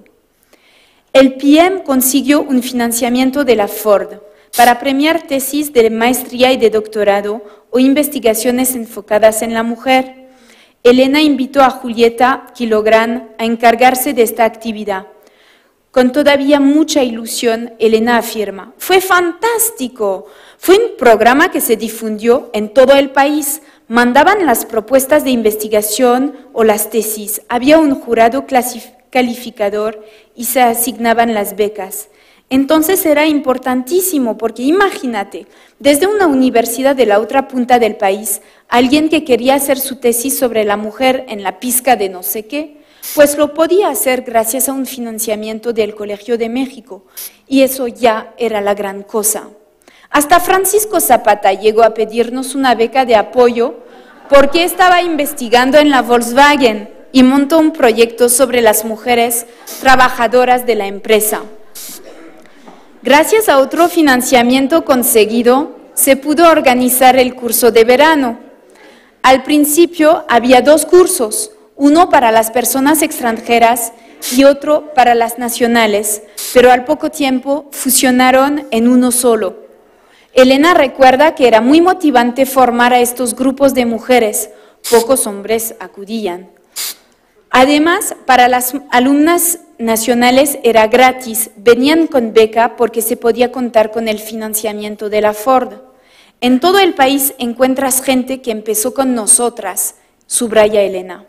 El P I E M consiguió un financiamiento de la Ford para premiar tesis de maestría y de doctorado o investigaciones enfocadas en la mujer. Elena invitó a Julieta Quilográn a encargarse de esta actividad. Con todavía mucha ilusión, Elena afirma: «Fue fantástico, fue un programa que se difundió en todo el país. Mandaban las propuestas de investigación o las tesis, había un jurado calificador y se asignaban las becas. Entonces era importantísimo porque imagínate, desde una universidad de la otra punta del país, alguien que quería hacer su tesis sobre la mujer en la pizca de no sé qué, pues lo podía hacer gracias a un financiamiento del Colegio de México, y eso ya era la gran cosa. Hasta Francisco Zapata llegó a pedirnos una beca de apoyo porque estaba investigando en la Volkswagen y montó un proyecto sobre las mujeres trabajadoras de la empresa. Gracias a otro financiamiento conseguido, se pudo organizar el curso de verano. Al principio había dos cursos, uno para las personas extranjeras y otro para las nacionales, pero al poco tiempo fusionaron en uno solo. Elena recuerda que era muy motivante formar a estos grupos de mujeres, pocos hombres acudían. Además, para las alumnas nacionales era gratis, venían con beca porque se podía contar con el financiamiento de la Ford. En todo el país encuentras gente que empezó con nosotras, subraya Elena.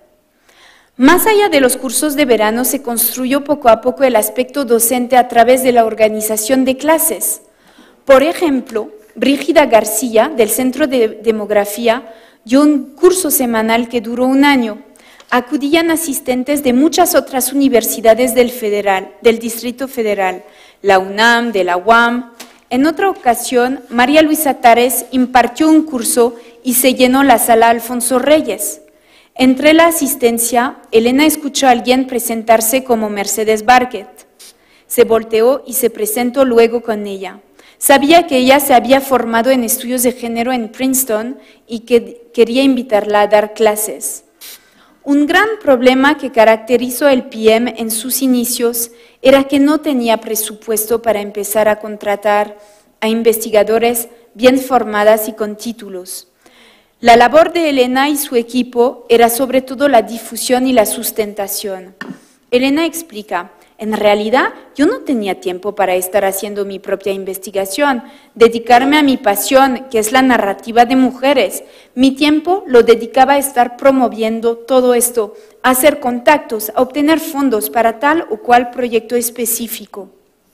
Más allá de los cursos de verano se construyó poco a poco el aspecto docente a través de la organización de clases. Por ejemplo, Brígida García, del Centro de Demografía, dio un curso semanal que duró un año. Acudían asistentes de muchas otras universidades del, federal, del Distrito Federal, la UNAM, de la U A M. En otra ocasión, María Luisa Tares impartió un curso y se llenó la sala Alfonso Reyes. Entre la asistencia, Elena escuchó a alguien presentarse como Mercedes Barquet. Se volteó y se presentó luego con ella. Sabía que ella se había formado en estudios de género en Princeton y que quería invitarla a dar clases. Un gran problema que caracterizó el P I E M en sus inicios era que no tenía presupuesto para empezar a contratar a investigadores bien formadas y con títulos. La labor de Elena y su equipo era sobre todo la difusión y la sustentación. Elena explica: en realidad yo no tenía tiempo para estar haciendo mi propia investigación, dedicarme a mi pasión, que es la narrativa de mujeres. Mi tiempo lo dedicaba a estar promoviendo todo esto, a hacer contactos, a obtener fondos para tal o cual proyecto específico.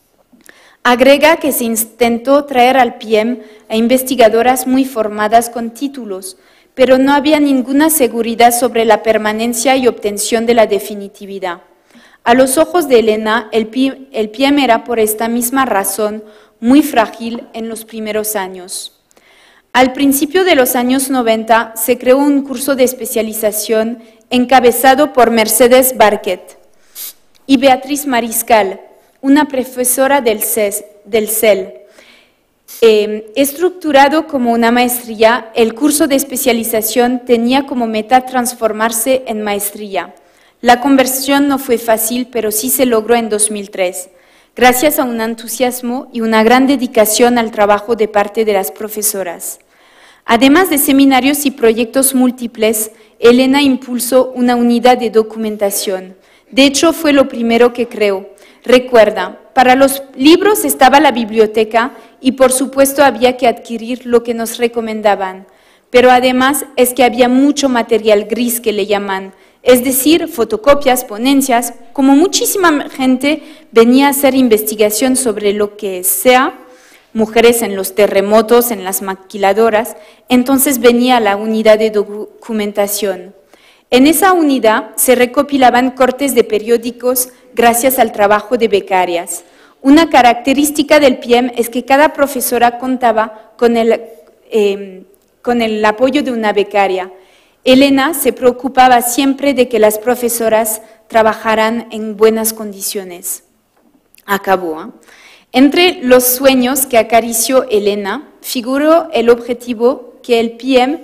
Agrega que se intentó traer al P I E M a investigadoras muy formadas con títulos, pero no había ninguna seguridad sobre la permanencia y obtención de la definitividad. A los ojos de Elena, el P I E M era por esta misma razón muy frágil en los primeros años. Al principio de los años noventa se creó un curso de especialización encabezado por Mercedes Barquet y Beatriz Mariscal, una profesora del C E L. Eh, estructurado como una maestría, el curso de especialización tenía como meta transformarse en maestría. La conversión no fue fácil, pero sí se logró en dos mil tres, gracias a un entusiasmo y una gran dedicación al trabajo de parte de las profesoras. Además de seminarios y proyectos múltiples, Elena impulsó una unidad de documentación. De hecho, fue lo primero que creó. Recuerda, para los libros estaba la biblioteca y por supuesto había que adquirir lo que nos recomendaban, pero además es que había mucho material gris que le llaman, es decir, fotocopias, ponencias, como muchísima gente venía a hacer investigación sobre lo que sea, mujeres en los terremotos, en las maquiladoras, entonces venía la unidad de documentación. En esa unidad se recopilaban cortes de periódicos gracias al trabajo de becarias. Una característica del P I E M es que cada profesora contaba con el, eh, con el apoyo de una becaria. Elena se preocupaba siempre de que las profesoras trabajaran en buenas condiciones. Acabó. ¿eh? Entre los sueños que acarició Elena, figuró el objetivo que el P I E M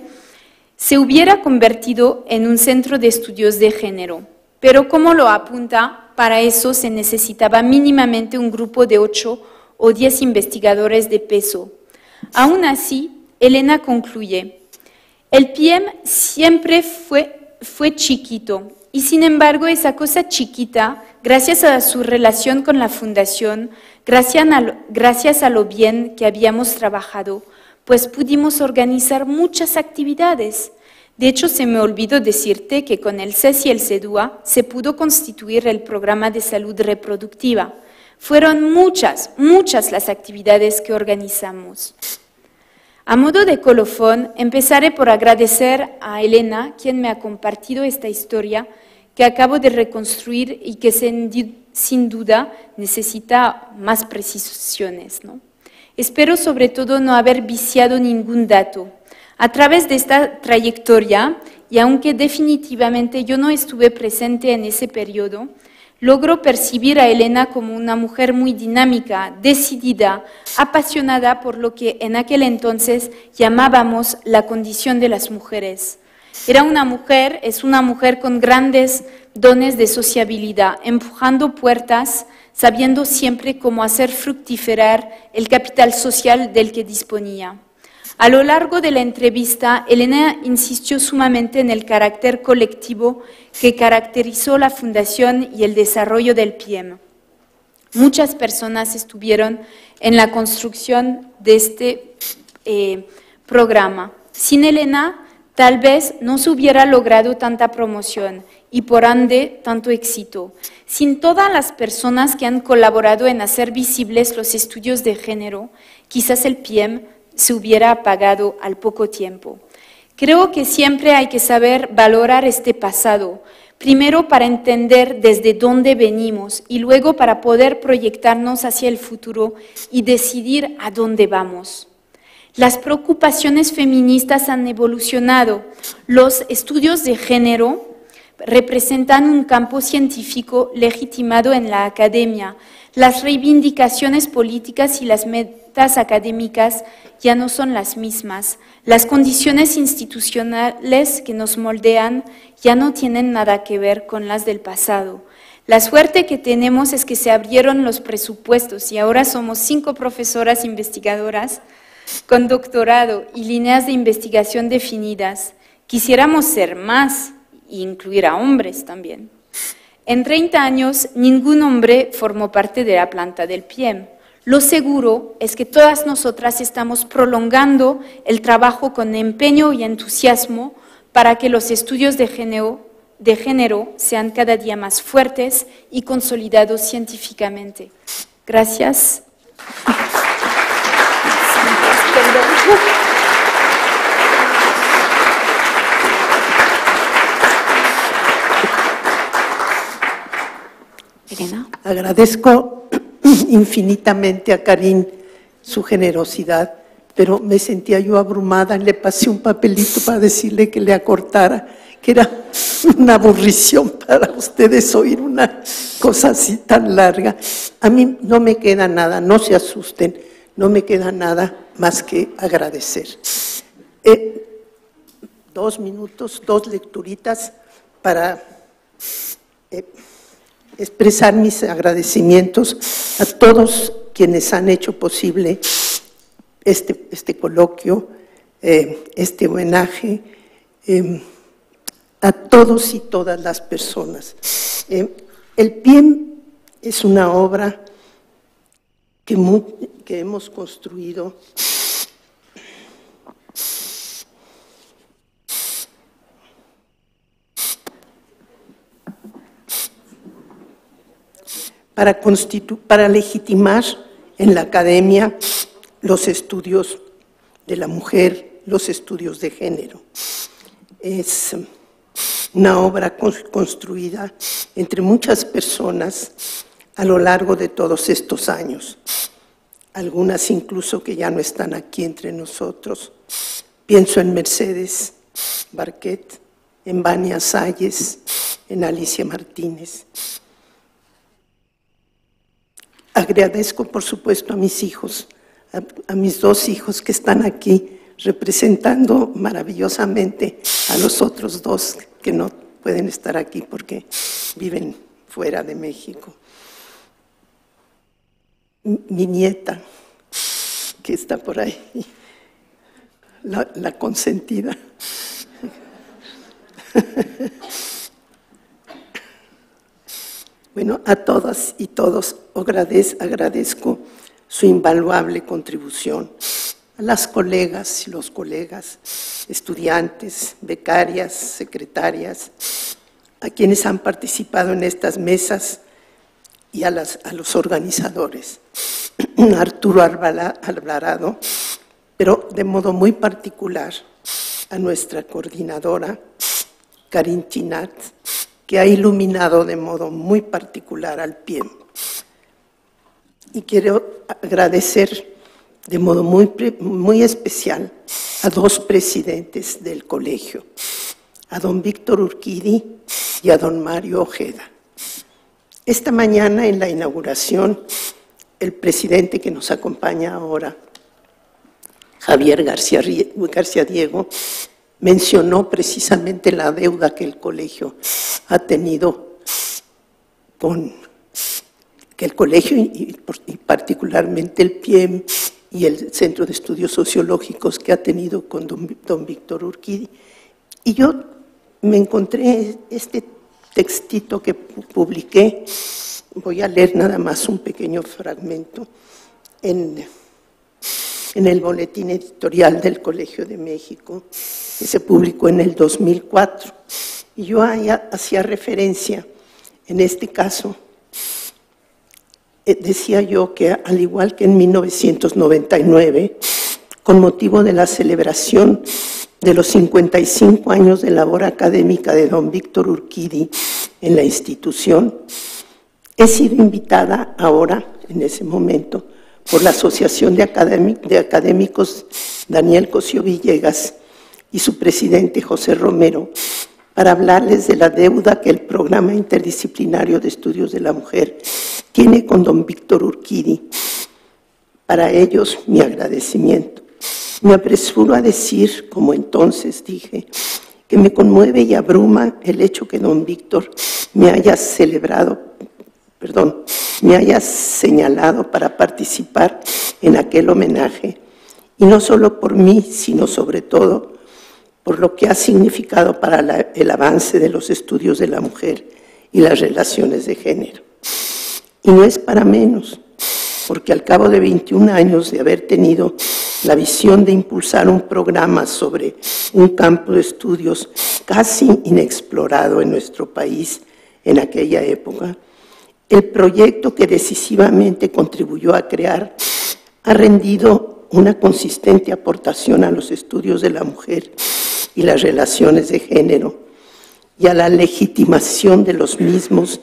se hubiera convertido en un centro de estudios de género. Pero como lo apunta, para eso se necesitaba mínimamente un grupo de ocho o diez investigadores de peso. Aún así, Elena concluye, el P I E M siempre fue, fue chiquito y sin embargo esa cosa chiquita, gracias a su relación con la fundación, gracias a, lo, gracias a lo bien que habíamos trabajado, pues pudimos organizar muchas actividades. De hecho, se me olvidó decirte que con el C E S y el CEDUA se pudo constituir el programa de salud reproductiva. Fueron muchas, muchas las actividades que organizamos. A modo de colofón, empezaré por agradecer a Elena, quien me ha compartido esta historia que acabo de reconstruir y que sin duda necesita más precisiones, ¿no? Espero sobre todo no haber viciado ningún dato. A través de esta trayectoria, y aunque definitivamente yo no estuve presente en ese periodo, logro percibir a Elena como una mujer muy dinámica, decidida, apasionada por lo que en aquel entonces llamábamos la condición de las mujeres. Era una mujer, es una mujer con grandes dones de sociabilidad, empujando puertas, sabiendo siempre cómo hacer fructiferar el capital social del que disponía. A lo largo de la entrevista, Elena insistió sumamente en el carácter colectivo que caracterizó la fundación y el desarrollo del P I E M. Muchas personas estuvieron en la construcción de este eh, programa. Sin Elena, tal vez no se hubiera logrado tanta promoción y por ende tanto éxito. Sin todas las personas que han colaborado en hacer visibles los estudios de género, quizás el P I E M se hubiera apagado al poco tiempo. Creo que siempre hay que saber valorar este pasado, primero para entender desde dónde venimos y luego para poder proyectarnos hacia el futuro y decidir a dónde vamos. Las preocupaciones feministas han evolucionado. Los estudios de género representan un campo científico legitimado en la academia. Las reivindicaciones políticas y las metas académicas ya no son las mismas. Las condiciones institucionales que nos moldean ya no tienen nada que ver con las del pasado. La suerte que tenemos es que se abrieron los presupuestos y ahora somos cinco profesoras investigadoras con doctorado y líneas de investigación definidas. Quisiéramos ser más e incluir a hombres también. En treinta años, ningún hombre formó parte de la planta del P I E M. Lo seguro es que todas nosotras estamos prolongando el trabajo con empeño y entusiasmo para que los estudios de género, de género sean cada día más fuertes y consolidados científicamente. Gracias. Elena. Agradezco infinitamente a Karin su generosidad, pero me sentía yo abrumada. Le pasé un papelito para decirle que le acortara, que era una aburrición para ustedes oír una cosa así tan larga. A mí no me queda nada, no se asusten, no me queda nada más que agradecer. Eh, dos minutos, dos lecturitas para eh, expresar mis agradecimientos a todos quienes han hecho posible este, este coloquio, eh, este homenaje, eh, a todos y todas las personas. Eh, el P I E M es una obra que, muy, que hemos construido para, constitu para legitimar en la academia los estudios de la mujer, los estudios de género. Es una obra construida entre muchas personas a lo largo de todos estos años, algunas incluso que ya no están aquí entre nosotros. Pienso en Mercedes Barquet, en Vania Salles, en Alicia Martínez. Agradezco, por supuesto, a mis hijos, a, a mis dos hijos que están aquí representando maravillosamente a los otros dos que no pueden estar aquí porque viven fuera de México. Mi nieta, que está por ahí, la, la consentida. Bueno, a todas y todos agradezco su invaluable contribución. A las colegas y los colegas, estudiantes, becarias, secretarias, a quienes han participado en estas mesas y a, las, a los organizadores. Arturo Alvarado, pero de modo muy particular a nuestra coordinadora, Karin Chinat, que ha iluminado de modo muy particular al P I E M. Y quiero agradecer de modo muy, muy especial a dos presidentes del colegio, a don Víctor Urquidi y a don Mario Ojeda. Esta mañana en la inauguración, el presidente que nos acompaña ahora, Javier García, García Diego, mencionó precisamente la deuda que el colegio ha tenido con que el colegio y, y particularmente el P I E M y el Centro de Estudios Sociológicos que ha tenido con don, don Víctor Urquidi. Y yo me encontré este textito que publiqué, voy a leer nada más un pequeño fragmento, en, en el boletín editorial del Colegio de México, que se publicó en el dos mil cuatro. Y yo hacía referencia, en este caso, decía yo que al igual que en mil novecientos noventa y nueve, con motivo de la celebración de los cincuenta y cinco años de labor académica de don Víctor Urquidi en la institución, he sido invitada ahora, en ese momento, por la Asociación de, Académic de Académicos Daniel Cosío Villegas y su presidente José Romero, para hablarles de la deuda que el Programa Interdisciplinario de Estudios de la Mujer tiene con don Víctor Urquidi. Para ellos, mi agradecimiento. Me apresuro a decir, como entonces dije, que me conmueve y abruma el hecho que don Víctor me haya celebrado, perdón, me haya señalado para participar en aquel homenaje, y no solo por mí, sino sobre todo por lo que ha significado para la, el avance de los estudios de la mujer y las relaciones de género. Y no es para menos, porque al cabo de veintiún años de haber tenido la visión de impulsar un programa sobre un campo de estudios casi inexplorado en nuestro país en aquella época, el proyecto que decisivamente contribuyó a crear ha rendido una consistente aportación a los estudios de la mujer y las relaciones de género, y a la legitimación de los mismos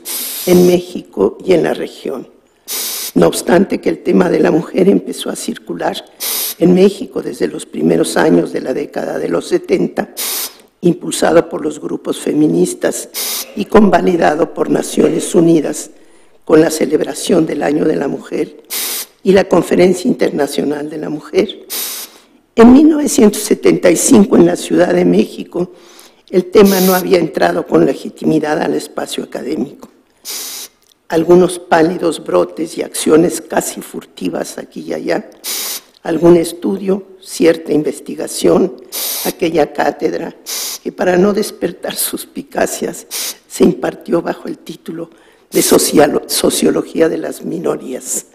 en México y en la región. No obstante que el tema de la mujer empezó a circular en México desde los primeros años de la década de los setenta, impulsado por los grupos feministas y convalidado por Naciones Unidas con la celebración del Año de la Mujer y la Conferencia Internacional de la Mujer. En mil novecientos setenta y cinco, en la Ciudad de México, el tema no había entrado con legitimidad al espacio académico. Algunos pálidos brotes y acciones casi furtivas aquí y allá, algún estudio, cierta investigación, aquella cátedra que para no despertar suspicacias se impartió bajo el título de Sociología de las Minorías.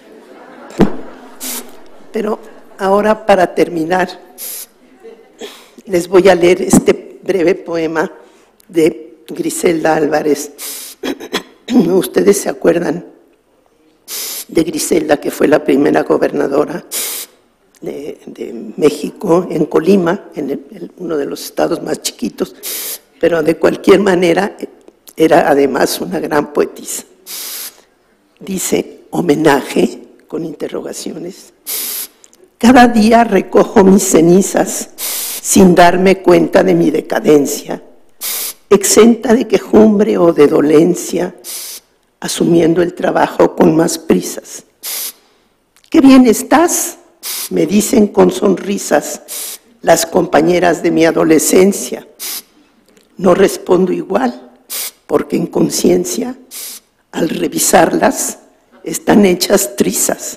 Pero ahora, para terminar, les voy a leer este breve poema de Griselda Álvarez. Ustedes se acuerdan de Griselda, que fue la primera gobernadora de, de México, en Colima, en el, el, uno de los estados más chiquitos, pero de cualquier manera era además una gran poetisa. Dice, homenaje, con interrogaciones. Cada día recojo mis cenizas sin darme cuenta de mi decadencia, exenta de quejumbre o de dolencia, asumiendo el trabajo con más prisas. ¡Qué bien estás!, me dicen con sonrisas las compañeras de mi adolescencia. No respondo igual, porque en conciencia, al revisarlas, están hechas trizas.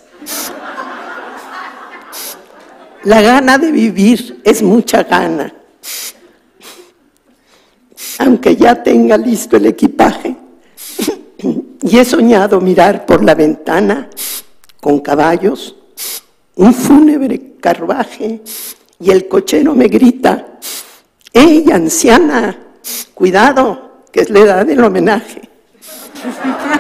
La gana de vivir es mucha gana. Aunque ya tenga listo el equipaje, y he soñado mirar por la ventana, con caballos, un fúnebre carruaje, y el cochero me grita, ¡Ey, anciana! Cuidado, que es la edad del homenaje.